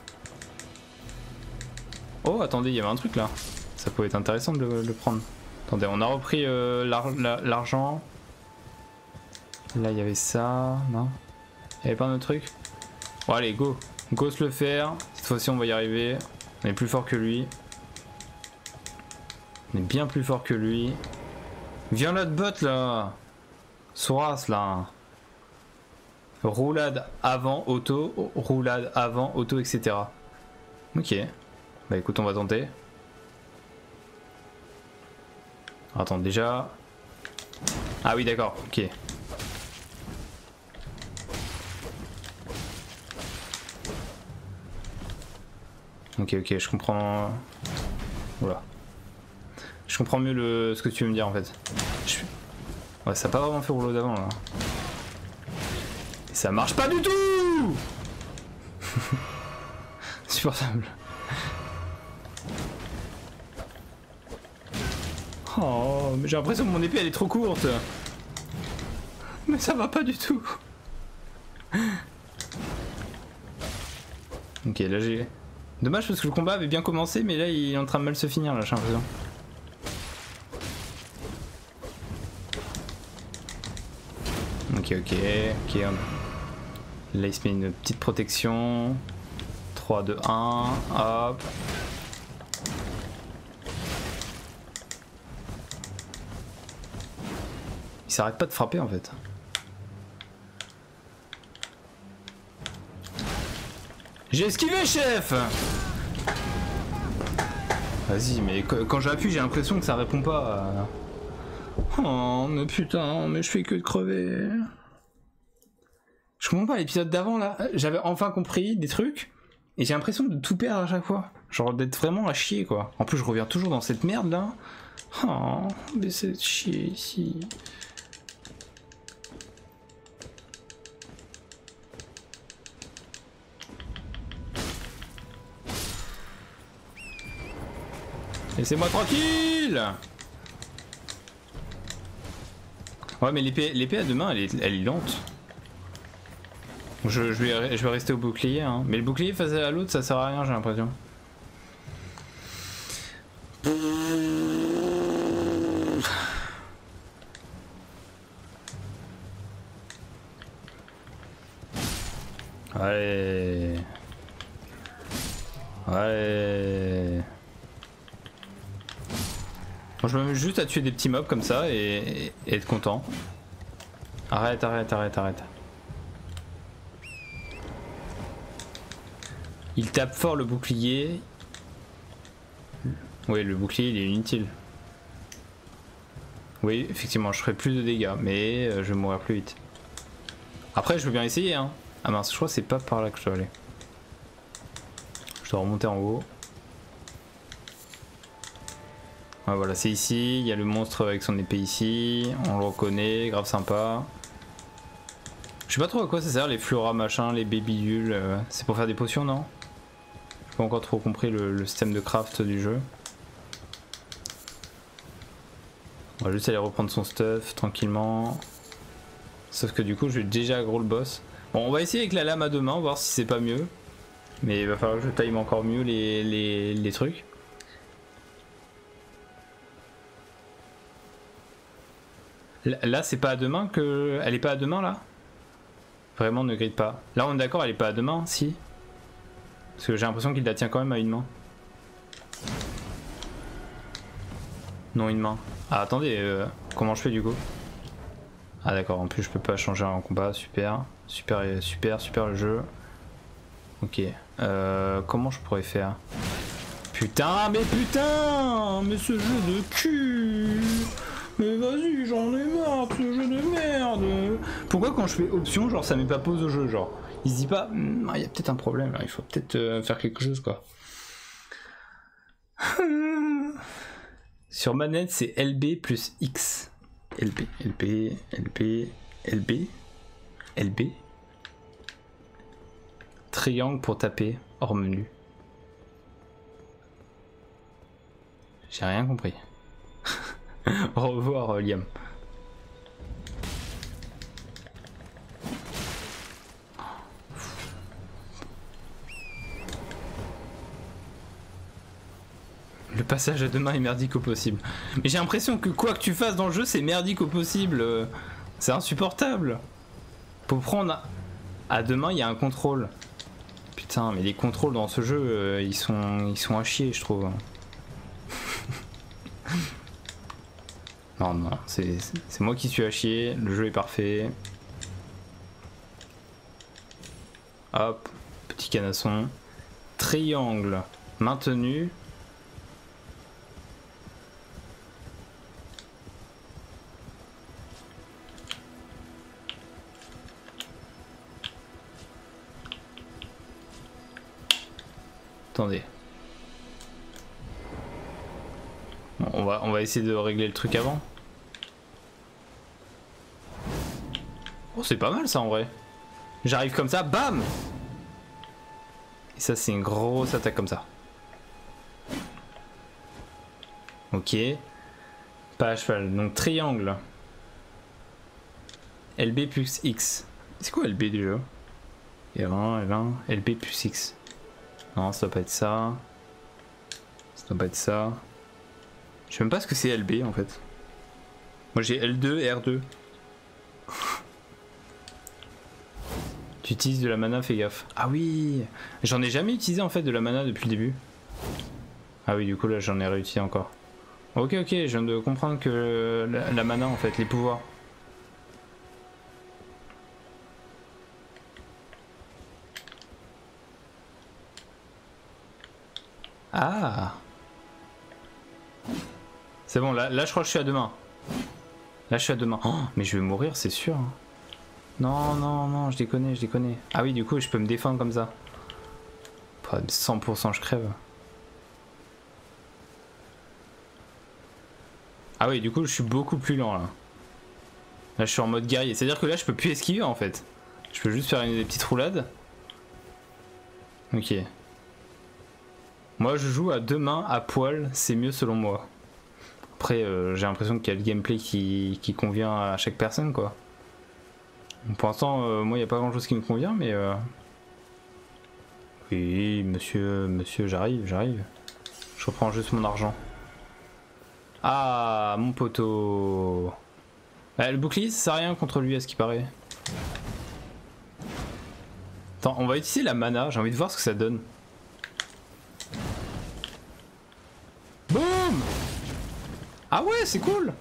Oh, attendez, il y avait un truc là. Ça pouvait être intéressant de le prendre. Attendez, on a repris l'argent. Là, il y avait ça. Non? Il y avait pas un autre truc? Bon, allez, go. Go se le faire. Cette fois-ci, on va y arriver. On est plus fort que lui. On est bien plus fort que lui. Viens là de bot là. Souras là. Roulade avant auto, etc. Ok. Bah écoute, on va tenter. Attends, déjà. Ah oui, d'accord, ok. Ok, je comprends. Voilà. Je comprends mieux ce que tu veux me dire en fait. Ouais, ça n'a pas vraiment fait rouleau d'avant là. Et ça marche pas du tout. Supportable. Oh, mais j'ai l'impression que mon épée elle est trop courte. Mais ça va pas du tout. Ok, là j'ai... Dommage parce que le combat avait bien commencé, mais là il est en train de mal se finir là, j'ai l'impression. Ok. Là il se met une petite protection. 3, 2, 1, hop. s'arrête pas de frapper en fait. J'ai esquivé, chef! Vas-y, mais quand j'appuie, j'ai l'impression que ça répond pas. Oh, mais putain, mais je fais que de crever. Je comprends pas, l'épisode d'avant là, j'avais enfin compris des trucs, et j'ai l'impression de tout perdre à chaque fois. Genre d'être vraiment à chier quoi. En plus, je reviens toujours dans cette merde là. Oh, mais c'est chier ici. Laissez-moi tranquille. Ouais, mais l'épée à deux mains, elle est lente. Je vais rester au bouclier, hein. Mais le bouclier face à l'autre, ça sert à rien, j'ai l'impression. Allez. Allez. Bon, je me mets juste à tuer des petits mobs comme ça et être content. Arrête, arrête, arrête, arrête. Il tape fort le bouclier. Oui, le bouclier il est inutile. Oui, effectivement, je ferai plus de dégâts, mais je vais mourir plus vite. Après, je veux bien essayer, hein. Ah mince, je crois que c'est pas par là que je dois aller. Je dois remonter en haut. Ouais, voilà, c'est ici. Il y a le monstre avec son épée ici. On le reconnaît, grave sympa. Je sais pas trop à quoi ça sert les flora machin, les bébidules. C'est pour faire des potions, non? J'ai pas encore trop compris le système de craft du jeu. On va juste aller reprendre son stuff tranquillement. Sauf que du coup, je vais déjà aggro le boss. Bon, on va essayer avec la lame à deux mains, voir si c'est pas mieux. Mais il va falloir que je time encore mieux les trucs. Là, c'est pas à deux mains que... Elle est pas à deux mains, là? Vraiment, ne grille pas. Là, on est d'accord, elle est pas à deux mains, si? Parce que j'ai l'impression qu'il la tient quand même à une main. Non, une main. Ah, attendez, comment je fais du coup? Ah d'accord, en plus je peux pas changer en combat, super. Super, super, super le jeu. Ok, comment je pourrais faire? Putain, mais ce jeu de cul! Mais vas-y, j'en ai marre de ce jeu de merde! Pourquoi quand je fais option, genre ça met pas pause au jeu, genre? Il se dit pas, il y a peut-être un problème, là, il faut peut-être faire quelque chose quoi. Sur manette, c'est LB plus X. LB, LB, LB, LB, LB. Triangle pour taper, hors menu. J'ai rien compris. Au revoir, Liam. Le passage à deux mains est merdique au possible. Mais j'ai l'impression que quoi que tu fasses dans le jeu, c'est merdique au possible. C'est insupportable. Pour prendre à deux mains, il y a un contrôle. Putain, mais les contrôles dans ce jeu, ils sont à chier, je trouve. Non, non, c'est moi qui suis à chier. Le jeu est parfait. Hop, petit canasson. Triangle maintenu. Attendez. Bon, on va essayer de régler le truc avant. Oh, c'est pas mal ça en vrai. J'arrive comme ça, bam! Et ça, c'est une grosse attaque comme ça. Ok. Pas à cheval. Donc triangle. LB plus X. C'est quoi LB déjà? R1, L1, LB plus X. Non, ça doit pas être ça. Ça doit pas être ça. Je sais même pas ce que c'est LB en fait. Moi j'ai L2 et R2. Tu utilises de la mana, fais gaffe. Ah oui, j'en ai jamais utilisé en fait de la mana depuis le début. Ah oui, du coup là j'en ai réutilisé encore. Ok, ok, je viens de comprendre que la mana en fait, les pouvoirs. Ah. C'est bon, là je crois que je suis à 2 mains. Là je suis à 2 mains. Oh, mais je vais mourir, c'est sûr. Non, non, non, je déconne, je déconne. Ah oui, du coup, je peux me défendre comme ça. 100% je crève. Ah oui, du coup, je suis beaucoup plus lent là. Là, je suis en mode guerrier. C'est-à-dire que là, je peux plus esquiver en fait. Je peux juste faire des petites roulades. Ok. Moi, je joue à 2 mains à poil, c'est mieux selon moi. Après, j'ai l'impression qu'il y a le gameplay qui convient à chaque personne, quoi. Pour l'instant, moi, il n'y a pas grand-chose qui me convient, mais... Oui, monsieur, j'arrive. Je reprends juste mon argent. Ah, mon poteau. Le bouclier, ça sert à rien contre lui, à ce qui paraît. Attends, on va utiliser la mana, j'ai envie de voir ce que ça donne. Boum! Ah ouais, c'est cool!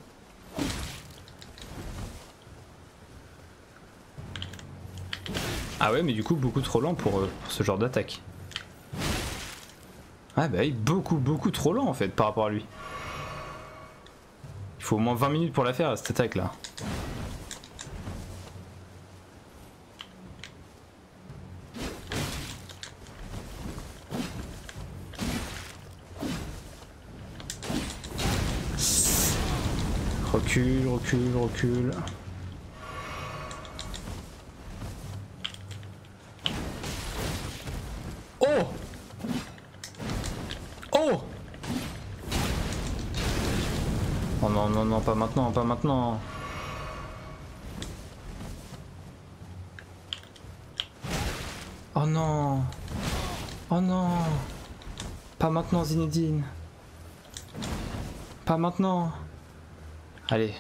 Ah ouais, mais du coup, beaucoup trop lent pour ce genre d'attaque. Ah bah oui, beaucoup trop lent en fait par rapport à lui. Il faut au moins 20 minutes pour la faire, cette attaque là. Recule. Oh! Oh! Oh non, pas maintenant. Oh non! Oh non! Pas maintenant, Zinedine! Pas maintenant! Allez.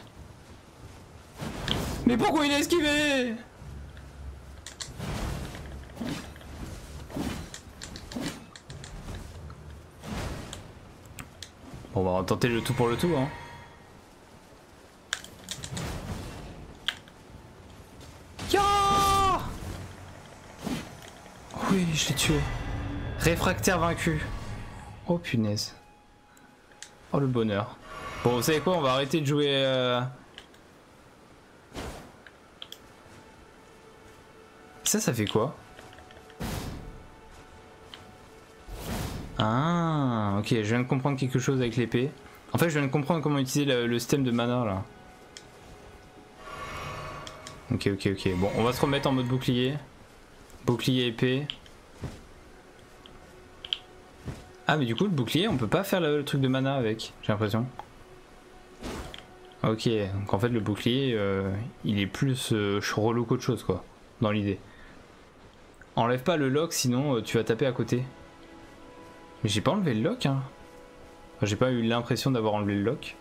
Mais pourquoi il a esquivé? Bon bah on va tenter le tout pour le tout hein. Ya! Oui, je l'ai tué. Réfractaire vaincu. Oh punaise. Oh le bonheur. Bon, vous savez quoi, on va arrêter de jouer... Ça fait quoi? Ah, ok, je viens de comprendre quelque chose avec l'épée. En fait, je viens de comprendre comment utiliser le système de mana, là. Ok. Bon, on va se remettre en mode bouclier. Bouclier épée. Ah, mais du coup, le bouclier, on peut pas faire le truc de mana avec, j'ai l'impression. Ok, donc en fait le bouclier il est plus relou qu'autre chose quoi, dans l'idée. Enlève pas le lock sinon tu vas taper à côté. Mais j'ai pas enlevé le lock hein. Enfin, j'ai pas eu l'impression d'avoir enlevé le lock.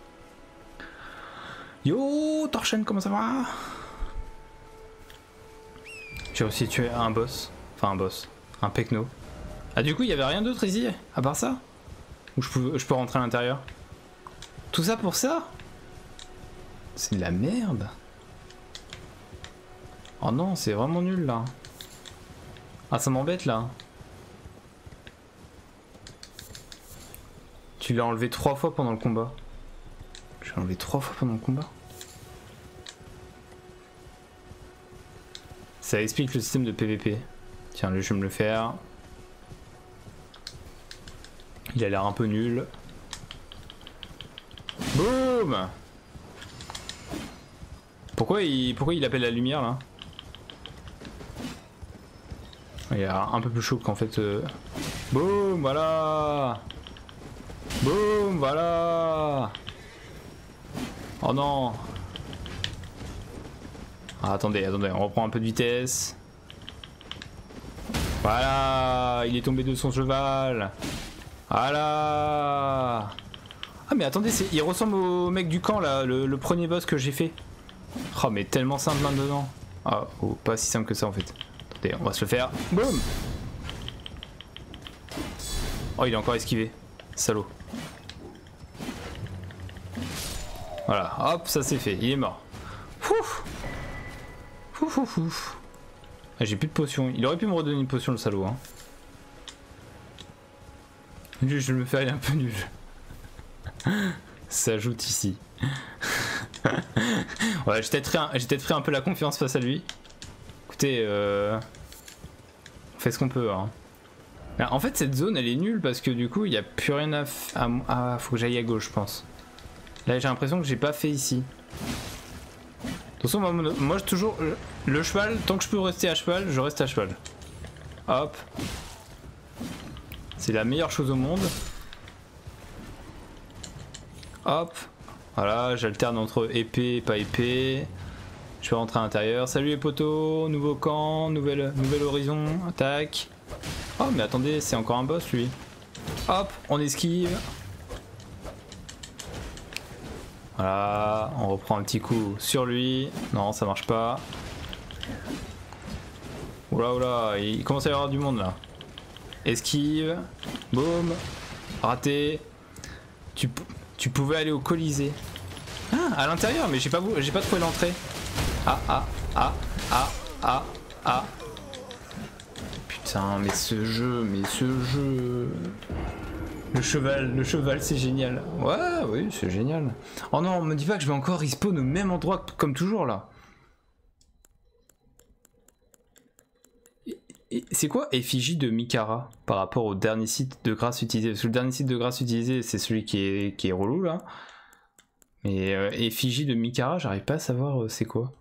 Yo Torchen, comment ça va? J'ai aussi tué un boss. Enfin un boss. Un pecno. Ah du coup il y avait rien d'autre ici à part ça? Ou je peux rentrer à l'intérieur? Tout ça pour ça? C'est de la merde. Oh non, c'est vraiment nul là. Ah, ça m'embête là. Tu l'as enlevé 3 fois pendant le combat. J'ai enlevé 3 fois pendant le combat. Ça explique le système de PVP. Tiens, lui, je vais me le faire. Il a l'air un peu nul. Boum! Pourquoi il appelle la lumière là? Il a un peu plus chaud qu'en fait. Boum, voilà. Boum, voilà. Oh non. Ah, attendez, on reprend un peu de vitesse. Voilà, il est tombé de son cheval. Voilà. Ah mais attendez, il ressemble au mec du camp là, le premier boss que j'ai fait. Oh mais tellement simple maintenant. Ah, oh, pas si simple que ça en fait. Attendez, on va se le faire. Boum. Oh, il a encore esquivé. Salaud. Voilà, hop, ça c'est fait, il est mort. Ouf. Ah, j'ai plus de potions. Il aurait pu me redonner une potion le salaud hein. Je me fais aller un peu nul. Ça ajoute ici. Ouais, j'ai peut-être pris un peu la confiance face à lui. Écoutez, on fait ce qu'on peut. Hein. En fait, cette zone, elle est nulle parce que du coup, il n'y a plus rien à... Ah, faut que j'aille à gauche, je pense. Là, j'ai l'impression que j'ai pas fait ici. De toute façon, moi, je toujours... Le cheval, tant que je peux rester à cheval, je reste à cheval. Hop. C'est la meilleure chose au monde. Hop. Voilà, j'alterne entre épée et pas épée. Je vais rentrer à l'intérieur. Salut les potos, nouveau camp, nouvel horizon, attaque. Oh mais attendez, c'est encore un boss lui. Hop, on esquive. Voilà, on reprend un petit coup sur lui. Non, ça marche pas. Oula oula, il commence à y avoir du monde là. Esquive. Boum. Raté. Tu pouvais aller au Colisée. Ah, à l'intérieur, mais j'ai pas trouvé l'entrée. Ah. Putain, mais ce jeu. Le cheval, c'est génial. Ouais, oui, c'est génial. Oh non, on me dit pas que je vais encore respawn au même endroit comme toujours là. Et c'est quoi effigie de Mikara par rapport au dernier site de grâce utilisé? Parce que le dernier site de grâce utilisé, c'est celui qui est relou là. Mais effigie de Mikara, j'arrive pas à savoir c'est quoi.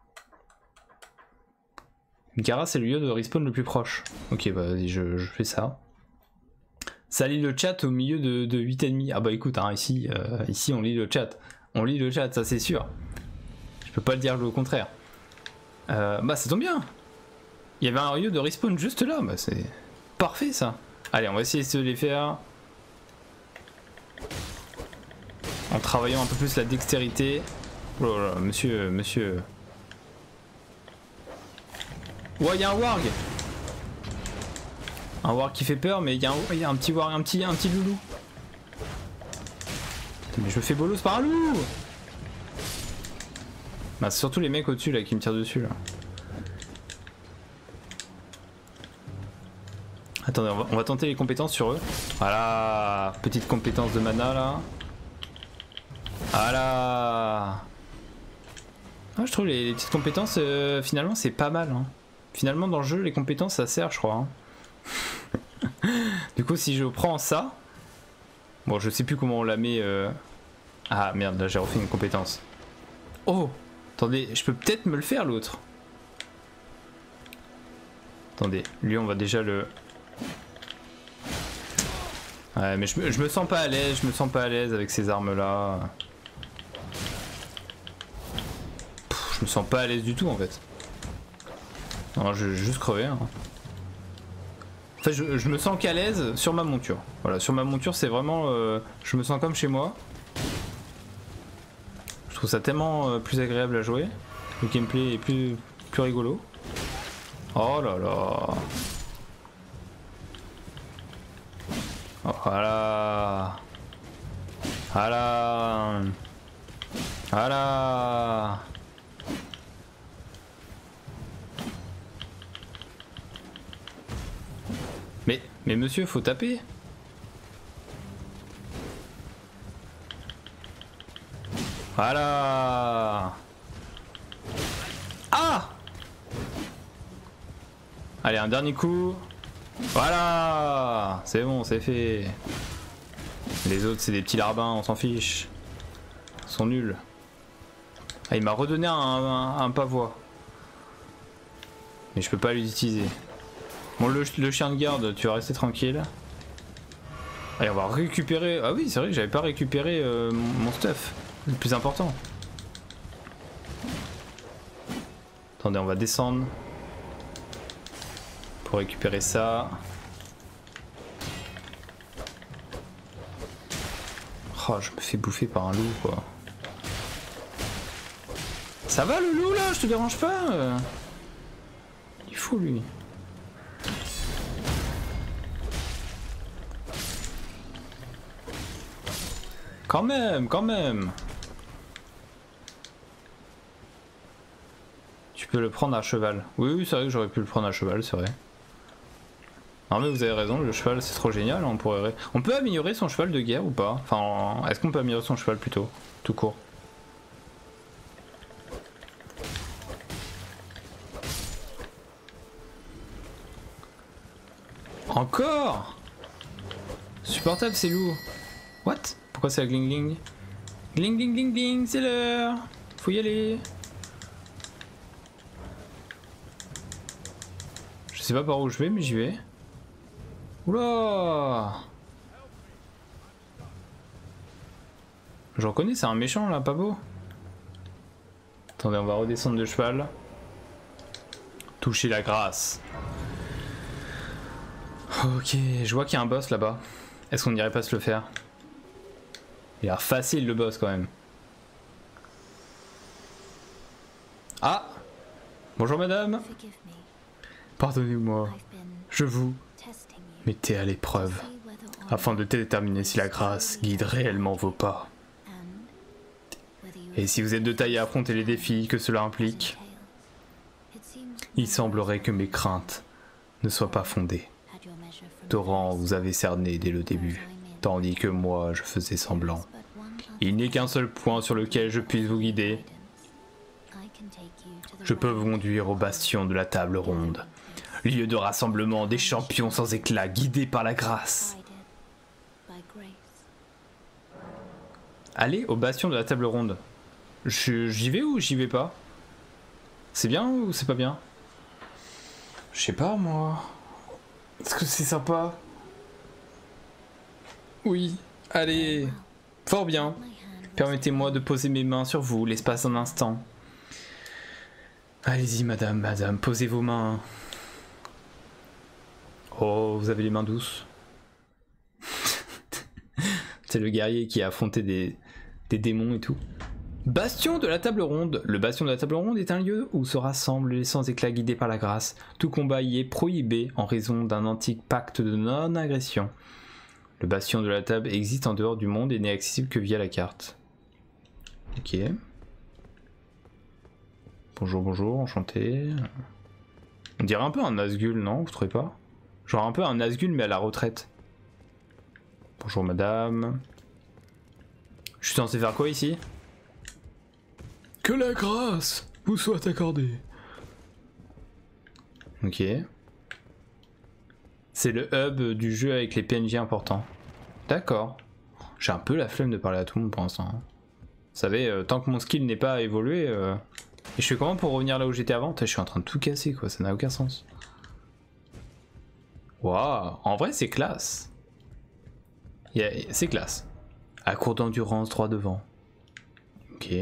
Mikara, c'est le lieu de respawn le plus proche. Ok, bah vas-y, je fais ça. Ça lit le chat au milieu de 8 ennemis. Ah bah écoute, hein, ici on lit le chat. On lit le chat, ça c'est sûr. Je peux pas le dire le contraire. Bah ça tombe bien. Il y avait un lieu de respawn juste là. Bah c'est parfait ça. Allez, on va essayer de se les faire. En travaillant un peu plus la dextérité. Oh là là, monsieur. Ouais, il y a un warg. Un warg qui fait peur, mais il y a un petit warg, un petit loulou. Putain, mais je me fais bolos par un loup. Bah, c'est surtout les mecs au-dessus là qui me tirent dessus là. Attendez, on va tenter les compétences sur eux. Voilà, petite compétence de mana là. Voilà. Ah, je trouve les petites compétences, finalement c'est pas mal. Hein. Finalement dans le jeu les compétences ça sert je crois. Hein. Du coup si je prends ça. Bon je sais plus comment on la met. Ah merde là j'ai refait une compétence. Oh attendez, je peux peut-être me le faire l'autre. Attendez, lui on va déjà le... Ouais mais je me sens pas à l'aise, avec ces armes là. Je me sens pas à l'aise du tout en fait. Non, je vais juste crever. Hein. En fait, je me sens qu'à l'aise sur ma monture. Voilà, sur ma monture, c'est vraiment. Je me sens comme chez moi. Je trouve ça tellement plus agréable à jouer. Le gameplay est plus rigolo. Oh là là. Oh, voilà. Voilà. Voilà. Mais monsieur, faut taper. Voilà. Ah! Allez, un dernier coup. Voilà. C'est bon, c'est fait. Les autres, c'est des petits larbins, on s'en fiche. Ils sont nuls. Ah, il m'a redonné un pavois. Mais je peux pas l'utiliser. Bon, le chien de garde, tu vas rester tranquille. Allez, on va récupérer... Ah oui, c'est vrai que j'avais pas récupéré mon stuff. Le plus important. Attendez, on va descendre. Pour récupérer ça. Oh, je me fais bouffer par un loup, quoi. Ça va, le loup, là? Je te dérange pas? Il est fou, lui. Quand même. Tu peux le prendre à cheval. Oui, c'est vrai que j'aurais pu le prendre à cheval, c'est vrai. Non mais vous avez raison, le cheval c'est trop génial, on peut améliorer son cheval de guerre ou pas? Enfin, est-ce qu'on peut améliorer son cheval plutôt, tout court? Encore? Supportable, c'est lourd. What? Pourquoi c'est la gling gling? Gling gling gling gling, c'est l'heure. Faut y aller. Je sais pas par où je vais, mais j'y vais. Oula! Je reconnais, c'est un méchant là, pas beau. Attendez, on va redescendre de cheval. Toucher la grâce. Ok, je vois qu'il y a un boss là-bas. Est-ce qu'on n'irait pas se le faire? Il a l'air facile le boss quand même. Ah! Bonjour madame. Pardonnez-moi. Je vous mettez à l'épreuve afin de déterminer si la grâce guide réellement vos pas. Et si vous êtes de taille à affronter les défis que cela implique, il semblerait que mes craintes ne soient pas fondées. Torrent vous avez cerné dès le début, tandis que moi je faisais semblant. Il n'est qu'un seul point sur lequel je puisse vous guider. Je peux vous conduire au bastion de la table ronde, lieu de rassemblement des champions sans éclat guidés par la grâce. Allez au bastion de la table ronde. J'y vais ou j'y vais pas? C'est bien ou c'est pas bien? Je sais pas moi. Est-ce que c'est sympa? Oui, allez. Fort bien. Permettez-moi de poser mes mains sur vous l'espace d'un instant. Allez-y madame, posez vos mains. Oh, vous avez les mains douces. C'est le guerrier qui a affronté des démons et tout. Bastion de la table ronde. Le bastion de la table ronde est un lieu où se rassemblent les sans éclat guidés par la grâce. Tout combat y est prohibé en raison d'un antique pacte de non-agression. Le bastion de la table existe en dehors du monde et n'est accessible que via la carte. Ok. Bonjour, bonjour, enchanté. On dirait un peu un Nazgûl, non? Vous trouvez pas? Genre un peu un Nazgûl mais à la retraite. Bonjour madame. Je suis censé faire quoi ici? Que la grâce vous soit accordée. Ok. C'est le hub du jeu avec les PNJ importants. D'accord. J'ai un peu la flemme de parler à tout le monde pour l'instant. Vous savez, tant que mon skill n'est pas évolué... Et je fais comment pour revenir là où j'étais avant? Je suis en train de tout casser quoi, ça n'a aucun sens. Waouh, en vrai c'est classe. C'est classe. À court d'endurance, droit devant. Ok.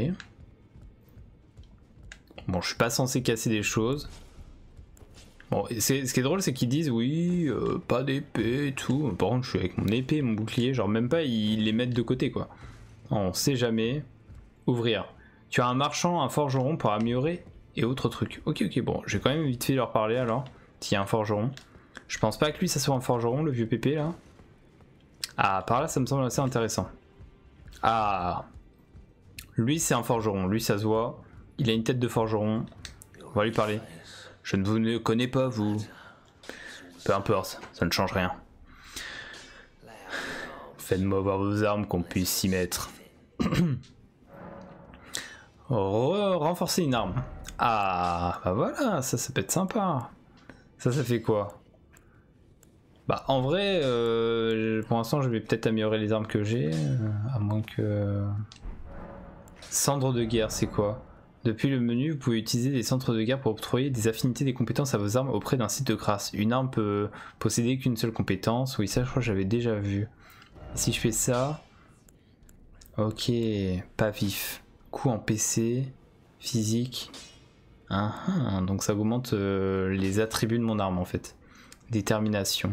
Bon, je suis pas censé casser des choses. Bon, ce qui est drôle, c'est qu'ils disent oui, pas d'épée et tout. Par contre, je suis avec mon épée et mon bouclier, genre même pas ils les mettent de côté quoi. On sait jamais. Ouvrir. Tu as un marchand, un forgeron pour améliorer et autres trucs. Ok, bon, je vais quand même vite fait leur parler alors. S'il y a un forgeron. Je pense pas que lui ça soit un forgeron, le vieux pépé là. Ah, par là ça me semble assez intéressant. Ah. Lui c'est un forgeron, lui ça se voit. Il a une tête de forgeron. On va lui parler. Je ne vous connais pas, vous. Peu importe, ça ne change rien. Faites-moi voir vos armes qu'on puisse s'y mettre. Renforcer une arme. Ah, bah voilà, ça peut être sympa. Ça fait quoi? Bah en vrai, pour l'instant je vais peut-être améliorer les armes que j'ai. À moins que... Cendre de guerre, c'est quoi? Depuis le menu, vous pouvez utiliser des centres de guerre pour octroyer des affinités des compétences à vos armes auprès d'un site de grâce. Une arme peut posséder qu'une seule compétence. Oui, ça je crois que j'avais déjà vu. Si je fais ça... Ok, pas vif. Coup en PC, physique. Donc ça augmente les attributs de mon arme en fait. Détermination.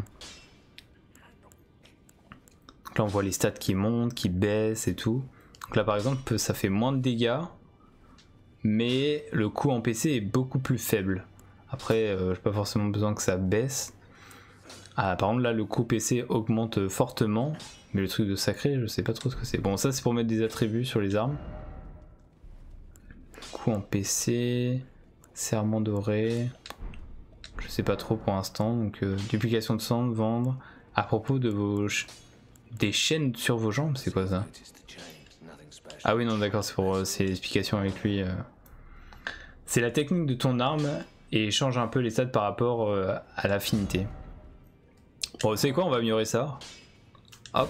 Donc là on voit les stats qui montent, qui baissent et tout. Donc là par exemple ça fait moins de dégâts. Mais le coup en PC est beaucoup plus faible. Après, j'ai pas forcément besoin que ça baisse. Ah, par contre, là, le coup PC augmente fortement. Mais le truc de sacré, je sais pas trop ce que c'est. Bon, ça, c'est pour mettre des attributs sur les armes. Coup en PC. Serment doré. Je sais pas trop pour l'instant. Donc duplication de sang, vendre. À propos de vos... Des chaînes sur vos jambes, c'est quoi ça? Ah oui non d'accord, c'est pour c'est l'explication avec lui. C'est la technique de ton arme et change un peu les stats par rapport à l'affinité. Bon, vous savez quoi, on va améliorer ça. Hop.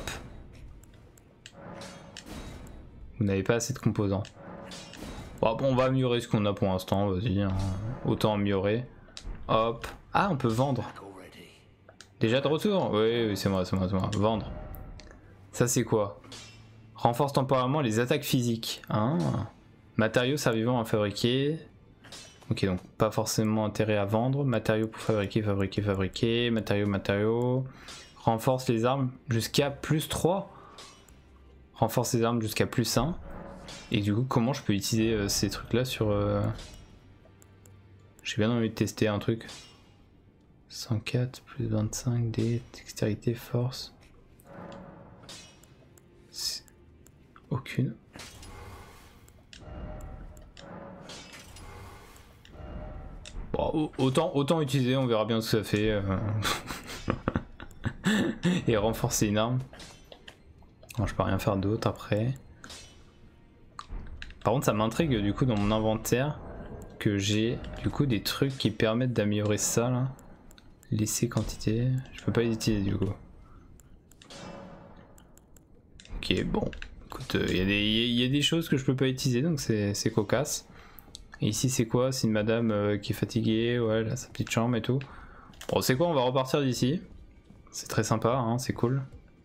Vous n'avez pas assez de composants. Bon, on va améliorer ce qu'on a pour l'instant, vas-y. Hein. Autant améliorer. Hop. Ah, on peut vendre. Déjà de retour? Oui, c'est moi. Vendre. Ça, c'est quoi? Renforce temporairement les attaques physiques. Hein. Matériaux survivants à fabriquer. Ok, donc pas forcément intérêt à vendre. Matériaux pour fabriquer. Matériaux. Renforce les armes jusqu'à plus 3. Renforce les armes jusqu'à plus 1. Et du coup, comment je peux utiliser ces trucs-là sur... J'ai bien envie de tester un truc. 104, plus 25, des dextérité, force. Aucune. Bon, autant utiliser, on verra bien ce que ça fait. Et renforcer une arme. Bon, je peux rien faire d'autre après. Par contre ça m'intrigue du coup dans mon inventaire que j'ai du coup des trucs qui permettent d'améliorer ça là. Laisser quantité, je peux pas les utiliser du coup. Ok bon, écoute, il y a des choses que je peux pas utiliser donc c'est cocasse. Et ici c'est quoi? C'est une madame qui est fatiguée, ouais elle a sa petite chambre et tout. Bon c'est quoi, on va repartir d'ici. C'est très sympa, hein, c'est cool.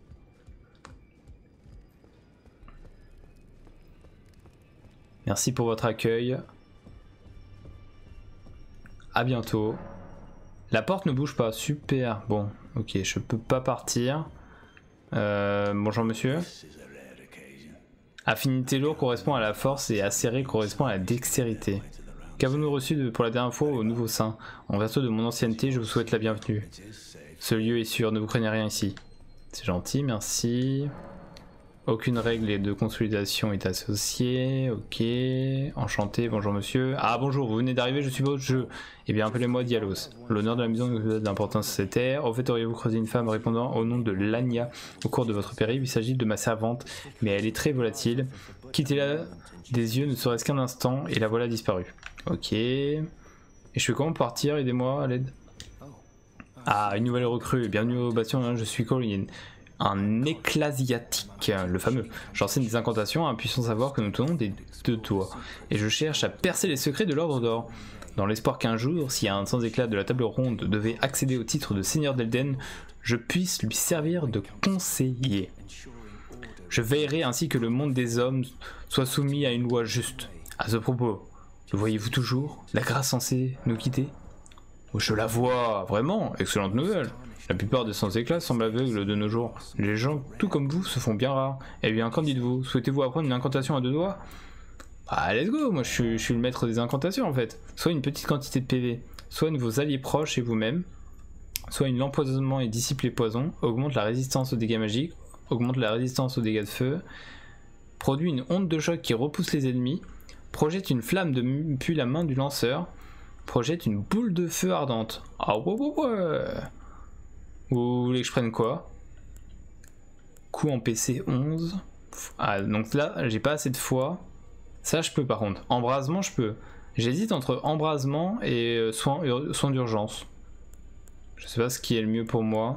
Merci pour votre accueil. À bientôt. La porte ne bouge pas, super. Bon, ok, je peux pas partir. Bonjour monsieur. Affinité lourde correspond à la force et acéré correspond à la dextérité. Qu'avons-nous reçu pour la dernière fois au nouveau saint? En vertu de mon ancienneté, je vous souhaite la bienvenue. Ce lieu est sûr, ne vous craignez rien ici. C'est gentil, merci. Aucune règle de consolidation est associée. Ok. Enchanté, bonjour monsieur. Ah bonjour, vous venez d'arriver, je suis votre jeu. Eh bien appelez-moi Dialos. L'honneur de la maison est d'importance sociétaire. Au fait, auriez-vous croisé une femme répondant au nom de Lania au cours de votre périple? Il s'agit de ma servante, mais elle est très volatile. Quittez-la des yeux ne serait-ce qu'un instant et la voilà disparue. Ok. Et je fais comment partir? Aidez-moi à l'aide. Ah, une nouvelle recrue. Bienvenue au bâtiment, je suis Colin. Un ecclésiastique, le fameux. J'enseigne des incantations à un puissant savoir que nous tenons des deux doigts. Et je cherche à percer les secrets de l'ordre d'or. Dans l'espoir qu'un jour, si un sans éclat de la table ronde devait accéder au titre de seigneur d'Elden, je puisse lui servir de conseiller. Je veillerai ainsi que le monde des hommes soit soumis à une loi juste. À ce propos, le voyez-vous toujours, la grâce censée nous quitter? Je la vois, vraiment, excellente nouvelle. La plupart des sans-éclats semblent aveugles de nos jours. Les gens, tout comme vous, se font bien rares. Eh bien, qu'en dites-vous? Souhaitez-vous apprendre une incantation à deux doigts? Ah, let's go, moi je suis le maître des incantations en fait. Soit une petite quantité de PV, soit une de vos alliés proches et vous-même, soit une l'empoisonnement et dissipe les poisons, augmente la résistance aux dégâts magiques, augmente la résistance aux dégâts de feu, produit une onde de choc qui repousse les ennemis, projette une flamme depuis la main du lanceur, projette une boule de feu ardente. Ah ouais. Vous voulez que je prenne quoi? Coup en PC 11. Ah donc là j'ai pas assez de foi. Ça je peux par contre. Embrasement je peux. J'hésite entre embrasement et soin d'urgence. Je sais pas ce qui est le mieux pour moi.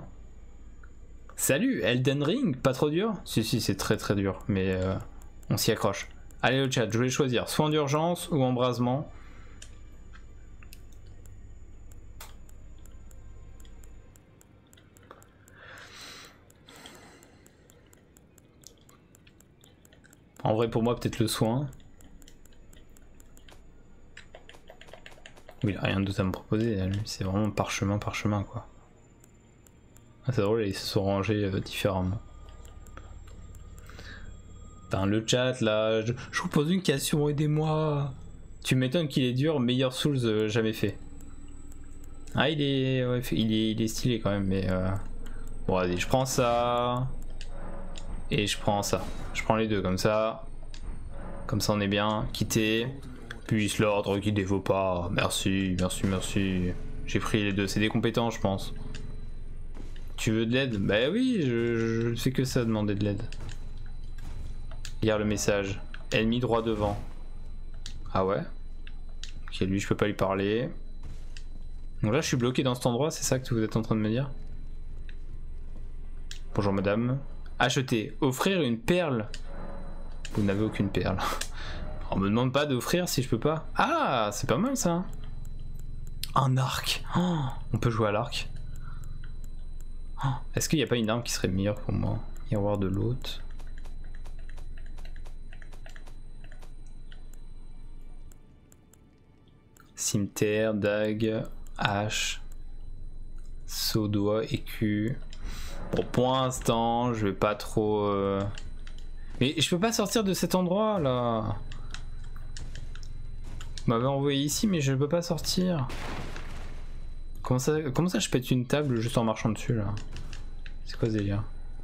Salut, Elden Ring, pas trop dur? Si c'est très dur mais on s'y accroche. Allez le chat, je vais choisir soin d'urgence ou embrasement. En vrai pour moi peut-être le soin. Oui, il a rien d'autre à me proposer, c'est vraiment parchemin quoi. Ah, c'est drôle, ils se sont rangés différemment. Putain, le chat là, je vous pose une question, aidez-moi. Tu m'étonnes qu'il est dur, meilleur Souls jamais fait. Ah il est stylé quand même, mais bon allez, je prends ça. Et je prends ça. Je prends les deux comme ça. Comme ça on est bien. Quitter. Puisse l'ordre qui dévaut pas. Merci. J'ai pris les deux, c'est des compétences je pense. Tu veux de l'aide? Bah oui, je fais que ça, demander de l'aide. Lire le message. Ennemi droit devant. Ah ouais? Ok, lui je peux pas lui parler. Donc là je suis bloqué dans cet endroit, c'est ça que vous êtes en train de me dire? Bonjour madame. Acheter. Offrir une perle. Vous n'avez aucune perle. On me demande pas d'offrir si je peux pas. Ah, c'est pas mal ça. Un arc. Oh, on peut jouer à l'arc. Oh, est-ce qu'il n'y a pas une arme qui serait meilleure pour moi? Miroir de l'hôte. Cimetière, dague, hache, saut doigt, écu. Bon, pour l'instant, je vais pas trop. Mais je peux pas sortir de cet endroit là. Vous m'avez envoyé ici, mais je ne peux pas sortir. Comment ça je pète une table juste en marchant dessus là? C'est quoi ce délire?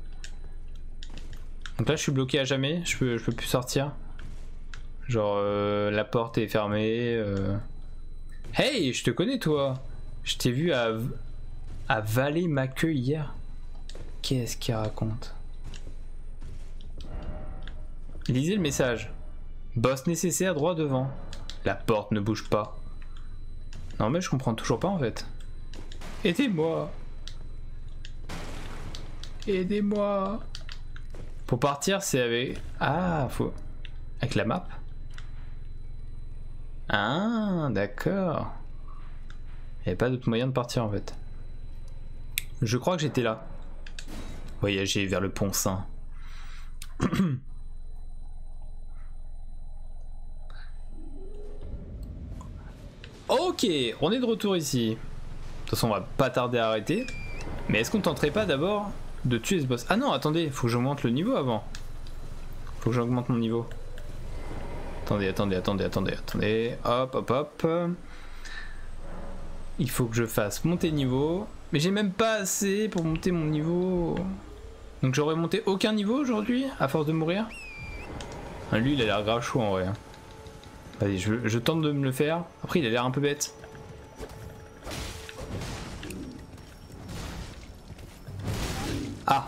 Donc là, je suis bloqué à jamais. Je peux plus sortir. Genre, la porte est fermée. Hey, je te connais toi. Je t'ai vu à Valer ma queue hier. Qu'est-ce qu'il raconte? Lisez le message. Boss nécessaire droit devant. La porte ne bouge pas. Non mais je comprends toujours pas en fait. Aidez-moi. Aidez-moi. Pour partir c'est avec... Ah, faut... Avec la map. Ah, d'accord. Il n'y avait pas d'autre moyen de partir en fait. Je crois que j'étais là. Voyager vers le pont Saint. Ok, on est de retour ici. De toute façon, on va pas tarder à arrêter. Mais est-ce qu'on tenterait pas d'abord de tuer ce boss? Ah non, attendez, faut que j'augmente le niveau avant. Faut que j'augmente mon niveau. Attendez. Hop, hop, hop. Il faut que je fasse monter niveau. Mais j'ai même pas assez pour monter mon niveau. Donc j'aurais monté aucun niveau aujourd'hui à force de mourir. Ah, lui, il a l'air grave chaud en vrai. Vas-y, je tente de me le faire. Après, il a l'air un peu bête. Ah.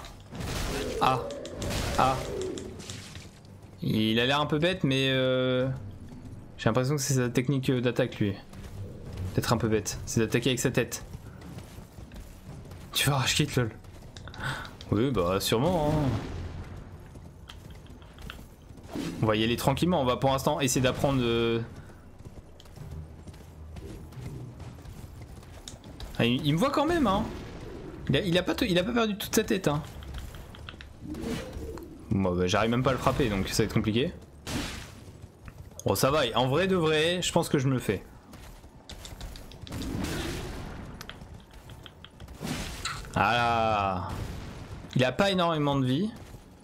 Il a l'air un peu bête, mais j'ai l'impression que c'est sa technique d'attaque, lui. D'être un peu bête. C'est d'attaquer avec sa tête. Tu vas rage quitte, lol. Oui, bah, sûrement, hein. On va y aller tranquillement, on va pour l'instant essayer d'apprendre Ah, il me voit quand même hein. Il a pas perdu toute sa tête hein. Bon bah, j'arrive même pas à le frapper donc ça va être compliqué. Bon ça va, en vrai de vrai, je pense que je me le fais. Ah, il a pas énormément de vie.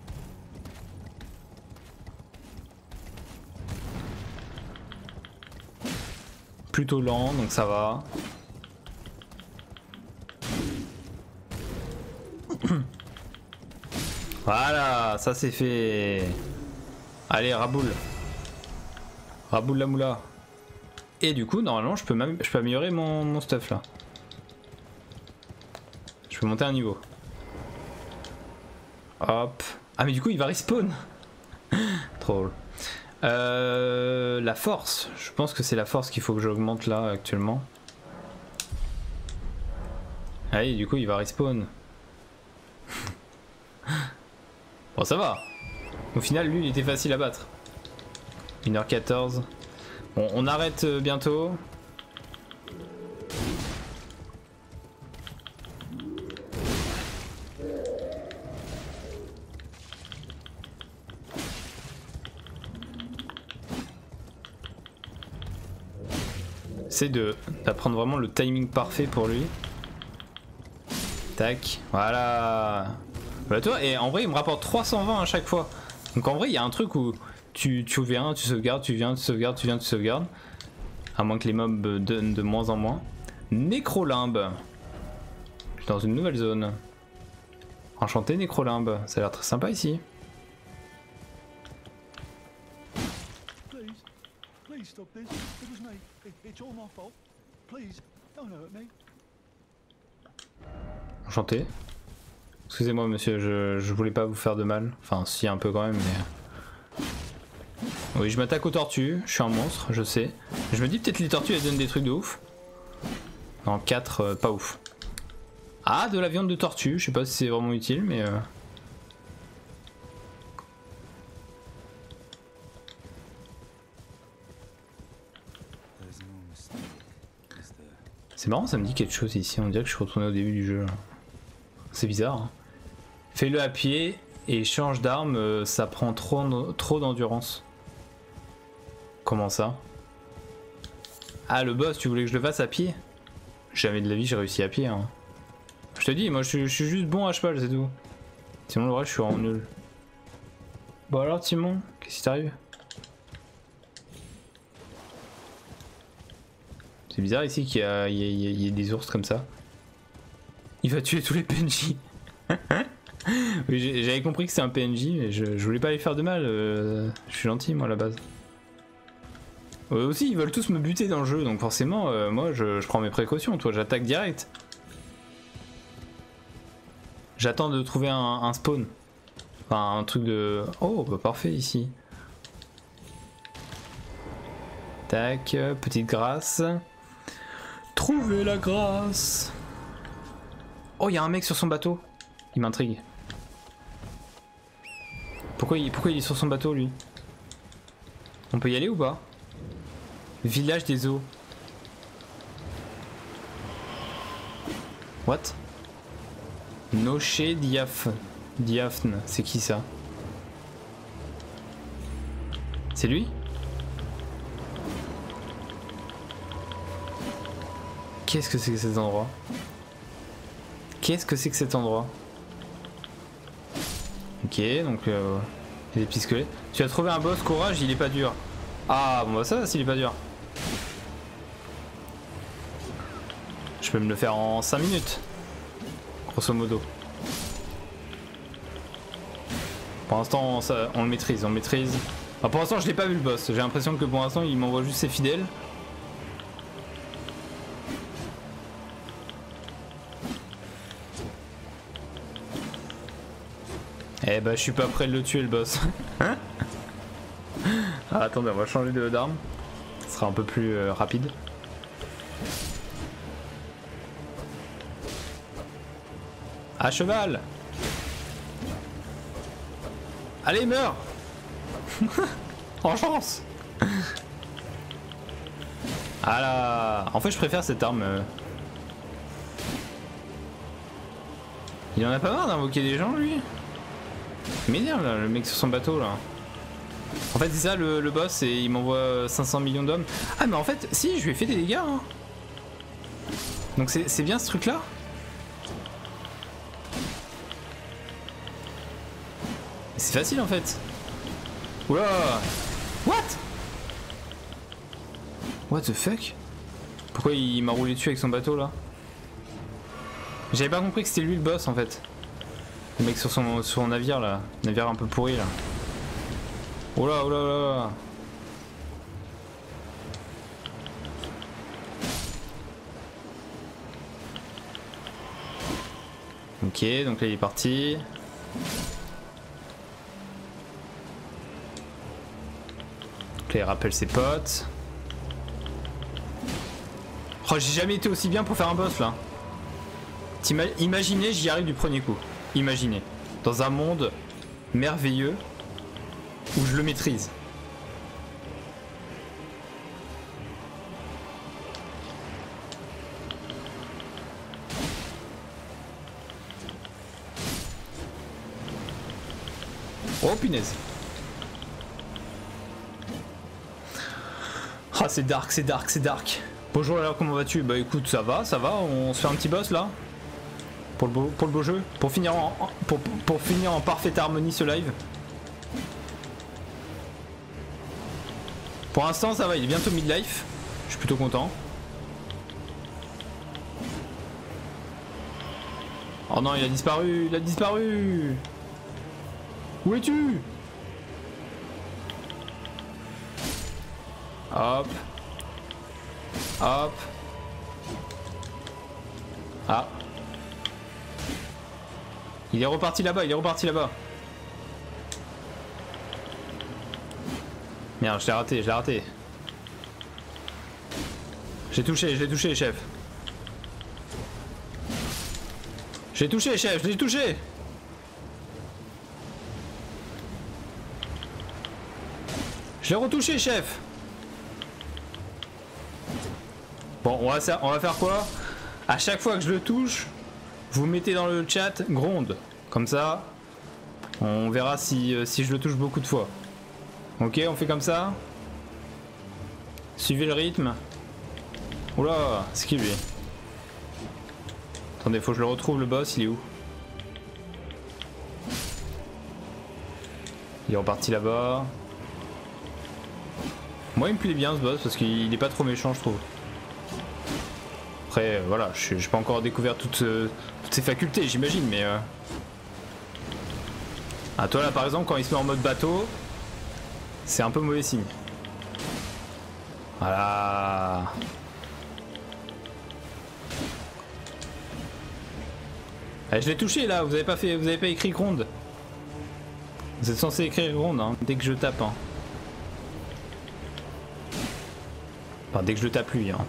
Plutôt lent donc ça va. Voilà, ça c'est fait. Allez, raboule. Raboule la moula. Et du coup, normalement, je peux améliorer mon stuff là. Je peux monter un niveau. Hop. Ah mais du coup, il va respawn. Trop drôle. La force. Je pense que c'est la force qu'il faut que j'augmente là actuellement. Allez, du coup, il va respawn. Bon, ça va. Au final, lui, il était facile à battre. 1h14. Bon, on arrête bientôt. C'est d'apprendre vraiment le timing parfait pour lui. Tac, voilà. Bah toi, et en vrai, il me rapporte 320 à chaque fois. Donc en vrai, il y a un truc où tu viens, tu sauvegardes, tu viens, tu sauvegardes, tu viens, tu sauvegardes. À moins que les mobs donnent de moins en moins. Nécrolimbe. Je suis dans une nouvelle zone. Enchanté Nécrolimbe, ça a l'air très sympa ici. Enchanté. Excusez-moi monsieur, je voulais pas vous faire de mal. Enfin si un peu quand même mais... Oui je m'attaque aux tortues, je suis un monstre, je sais. Je me dis peut-être les tortues elles donnent des trucs de ouf. Non 4 pas ouf. Ah de la viande de tortue, je sais pas si c'est vraiment utile mais... C'est marrant, ça me dit quelque chose ici, on dirait que je suis retourné au début du jeu. C'est bizarre. Hein. Fais-le à pied et change d'arme, ça prend trop d'endurance. Comment ça? Ah le boss, tu voulais que je le fasse à pied? Jamais de la vie j'ai réussi à pied. Hein. Je te dis, moi je suis juste bon à cheval, c'est tout. Sinon le reste je suis vraiment nul. Bon alors Timon, qu'est-ce qui t'arrive? C'est bizarre ici qu'il y ait des ours comme ça. Il va tuer tous les PNJ. Oui, j'avais compris que c'était un PNJ, mais je voulais pas lui faire de mal. Je suis gentil moi à la base. Aussi, ils veulent tous me buter dans le jeu, donc forcément, moi je prends mes précautions. Toi, j'attaque direct. J'attends de trouver un spawn. Enfin, un truc de... Oh, bah parfait ici. Tac, petite grâce. Trouver la grâce. Oh, il y a un mec sur son bateau. Il m'intrigue. Pourquoi il est sur son bateau, lui? On peut y aller ou pas? Village des eaux. What? Noché Diaphne. C'est qui ça? C'est lui? Qu'est-ce que c'est que cet endroit? Qu'est-ce que c'est que cet endroit? Ok, donc il y a des petits squelettes. Tu as trouvé un boss, courage, il est pas dur. Ah bon bah ça, s'il est pas dur. Je peux me le faire en 5 minutes. Grosso modo. Pour l'instant on le maîtrise, Enfin, pour l'instant je l'ai pas vu le boss. J'ai l'impression que pour l'instant il m'envoie juste ses fidèles. Eh bah je suis pas prêt de le tuer le boss. Ah, attendez, on va changer d'arme. Ce sera un peu plus rapide. À cheval. Allez, meurs. En chance. Ah là. En fait je préfère cette arme. Il en a pas marre d'invoquer des gens lui. Il m'énerve là, le mec sur son bateau là. En fait c'est ça le boss et il m'envoie 500 millions d'hommes. Ah mais en fait si je lui ai fait des dégâts hein. Donc c'est bien ce truc là. C'est facile en fait. Oula. What the fuck? Pourquoi il m'a roulé dessus avec son bateau là? J'avais pas compris que c'était lui le boss en fait. Le mec sur son navire là, navire un peu pourri là. Oh là, oh là, oh là. Ok, donc là il est parti. Donc là il rappelle ses potes. Oh, j'ai jamais été aussi bien pour faire un boss là. Imaginez, j'y arrive du premier coup. Imaginez, dans un monde merveilleux où je le maîtrise. Oh punaise. Ah c'est dark, c'est dark, c'est dark. Bonjour alors, comment vas-tu? Bah écoute, ça va, on se fait un petit boss là. Pour le beau jeu, pour finir en parfaite harmonie ce live. Pour l'instant ça va, il est bientôt midlife. Je suis plutôt content. Oh non, il a disparu, Où es-tu? Hop. Hop. Ah. Il est reparti là-bas, il est reparti là-bas. Merde, je l'ai raté, je l'ai raté. J'ai touché, chef. J'ai touché, chef, je l'ai touché. Je l'ai retouché, chef. Bon, on va faire quoi? À chaque fois que je le touche, vous mettez dans le chat gronde. Comme ça, on verra si je le touche beaucoup de fois. Ok, on fait comme ça. Suivez le rythme. Oula, c'est qui lui? Attendez, faut que je le retrouve le boss, il est où? Il est reparti là-bas. Moi il me plaît bien ce boss parce qu'il est pas trop méchant je trouve. Après voilà, je n'ai pas encore découvert toutes ses facultés j'imagine mais... Ah toi là par exemple quand il se met en mode bateau, c'est un peu mauvais signe. Voilà. Allez, je l'ai touché là, vous avez pas écrit gronde. Vous êtes censé écrire gronde hein, dès que je tape hein. Enfin, dès que je le tape lui hein.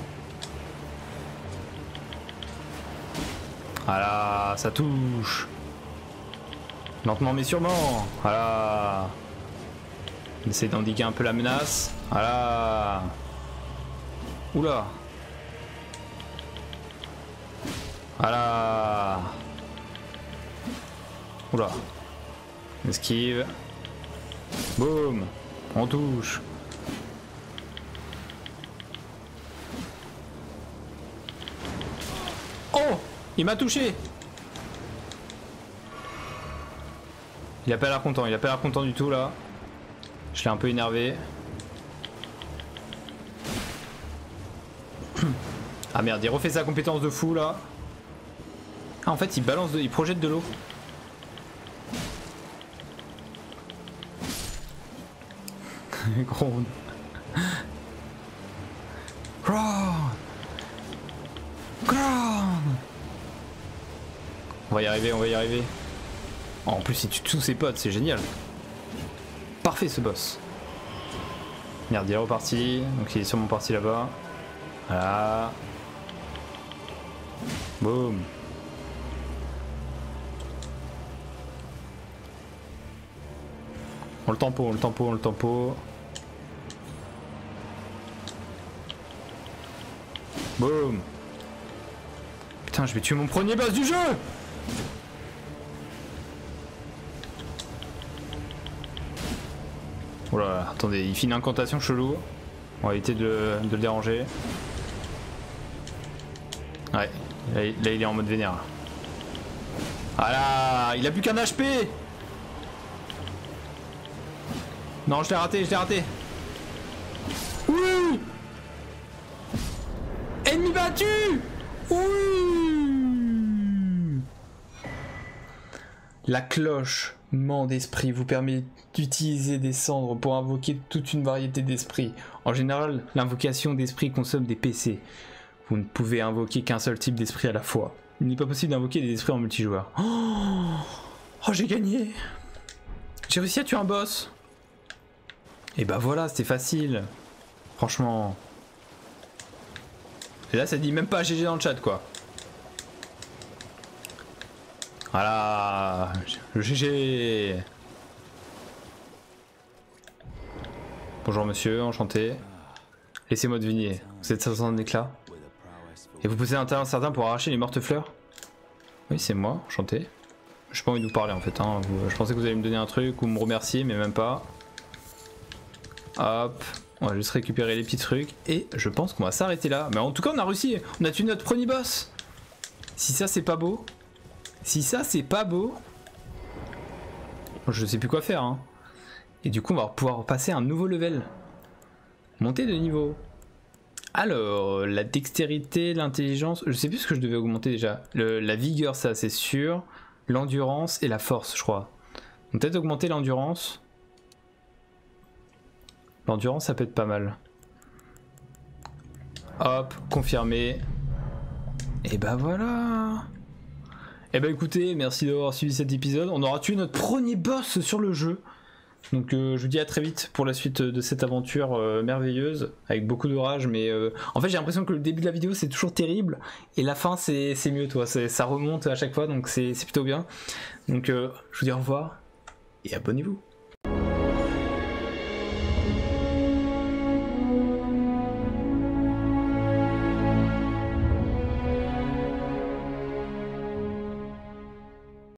Voilà, ça touche. Lentement mais sûrement. Voilà. On essaie d'indiquer un peu la menace. Voilà. Oula. Voilà. Oula. Esquive. Boum. On touche. Oh! Il m'a touché! Il a pas l'air content, il a pas l'air content du tout là. Je l'ai un peu énervé. Ah merde, il refait sa compétence de fou là. Ah en fait il balance, il projette de l'eau. Gronde. On va y arriver, on va y arriver. Oh, en plus il tue tous ses potes, c'est génial. Parfait ce boss. Merde, il est reparti. Donc il est sûrement parti là-bas. Voilà. Boum. On le tempo, on le tempo, on le tempo. Boum. Putain, je vais tuer mon premier boss du jeu. Oh là là, attendez, il fait une incantation chelou. On va éviter de le déranger. Ouais, là il est en mode vénère. Voilà, il a plus qu'un HP. Non, je l'ai raté, je l'ai raté. Oui. Ennemi battu. Oui. La cloche ment d'esprit vous permet d'utiliser des cendres pour invoquer toute une variété d'esprits. En général, l'invocation d'esprit consomme des PC. Vous ne pouvez invoquer qu'un seul type d'esprit à la fois. Il n'est pas possible d'invoquer des esprits en multijoueur. Oh, j'ai gagné. J'ai réussi à tuer un boss. Et bah voilà, c'était facile. Franchement. Et là, ça dit même pas GG dans le chat, quoi. Voilà. Le GG. Bonjour monsieur, enchanté. Laissez-moi deviner. Vous êtes sans éclat. Et vous possédez un talent certain pour arracher les mortes fleurs? Oui, c'est moi, enchanté. J'ai pas envie de vous parler en fait. Hein. Je pensais que vous alliez me donner un truc ou me remercier, mais même pas. Hop, on va juste récupérer les petits trucs. Et je pense qu'on va s'arrêter là. Mais en tout cas, on a réussi. On a tué notre premier boss. Si ça, c'est pas beau. Si ça, c'est pas beau. Je sais plus quoi faire. Hein. Et du coup, on va pouvoir passer à un nouveau level. Monter de niveau. Alors, la dextérité, l'intelligence. Je sais plus ce que je devais augmenter déjà. La vigueur, ça, c'est sûr. L'endurance et la force, je crois. On peut peut-être augmenter l'endurance. L'endurance, ça peut être pas mal. Hop, confirmé. Et bah voilà. Et bah écoutez, merci d'avoir suivi cet épisode. On aura tué notre premier boss sur le jeu. Donc je vous dis à très vite pour la suite de cette aventure merveilleuse, avec beaucoup de rage, mais en fait j'ai l'impression que le début de la vidéo c'est toujours terrible, et la fin c'est mieux, toi, ça remonte à chaque fois, donc c'est plutôt bien. Donc je vous dis au revoir, et abonnez-vous.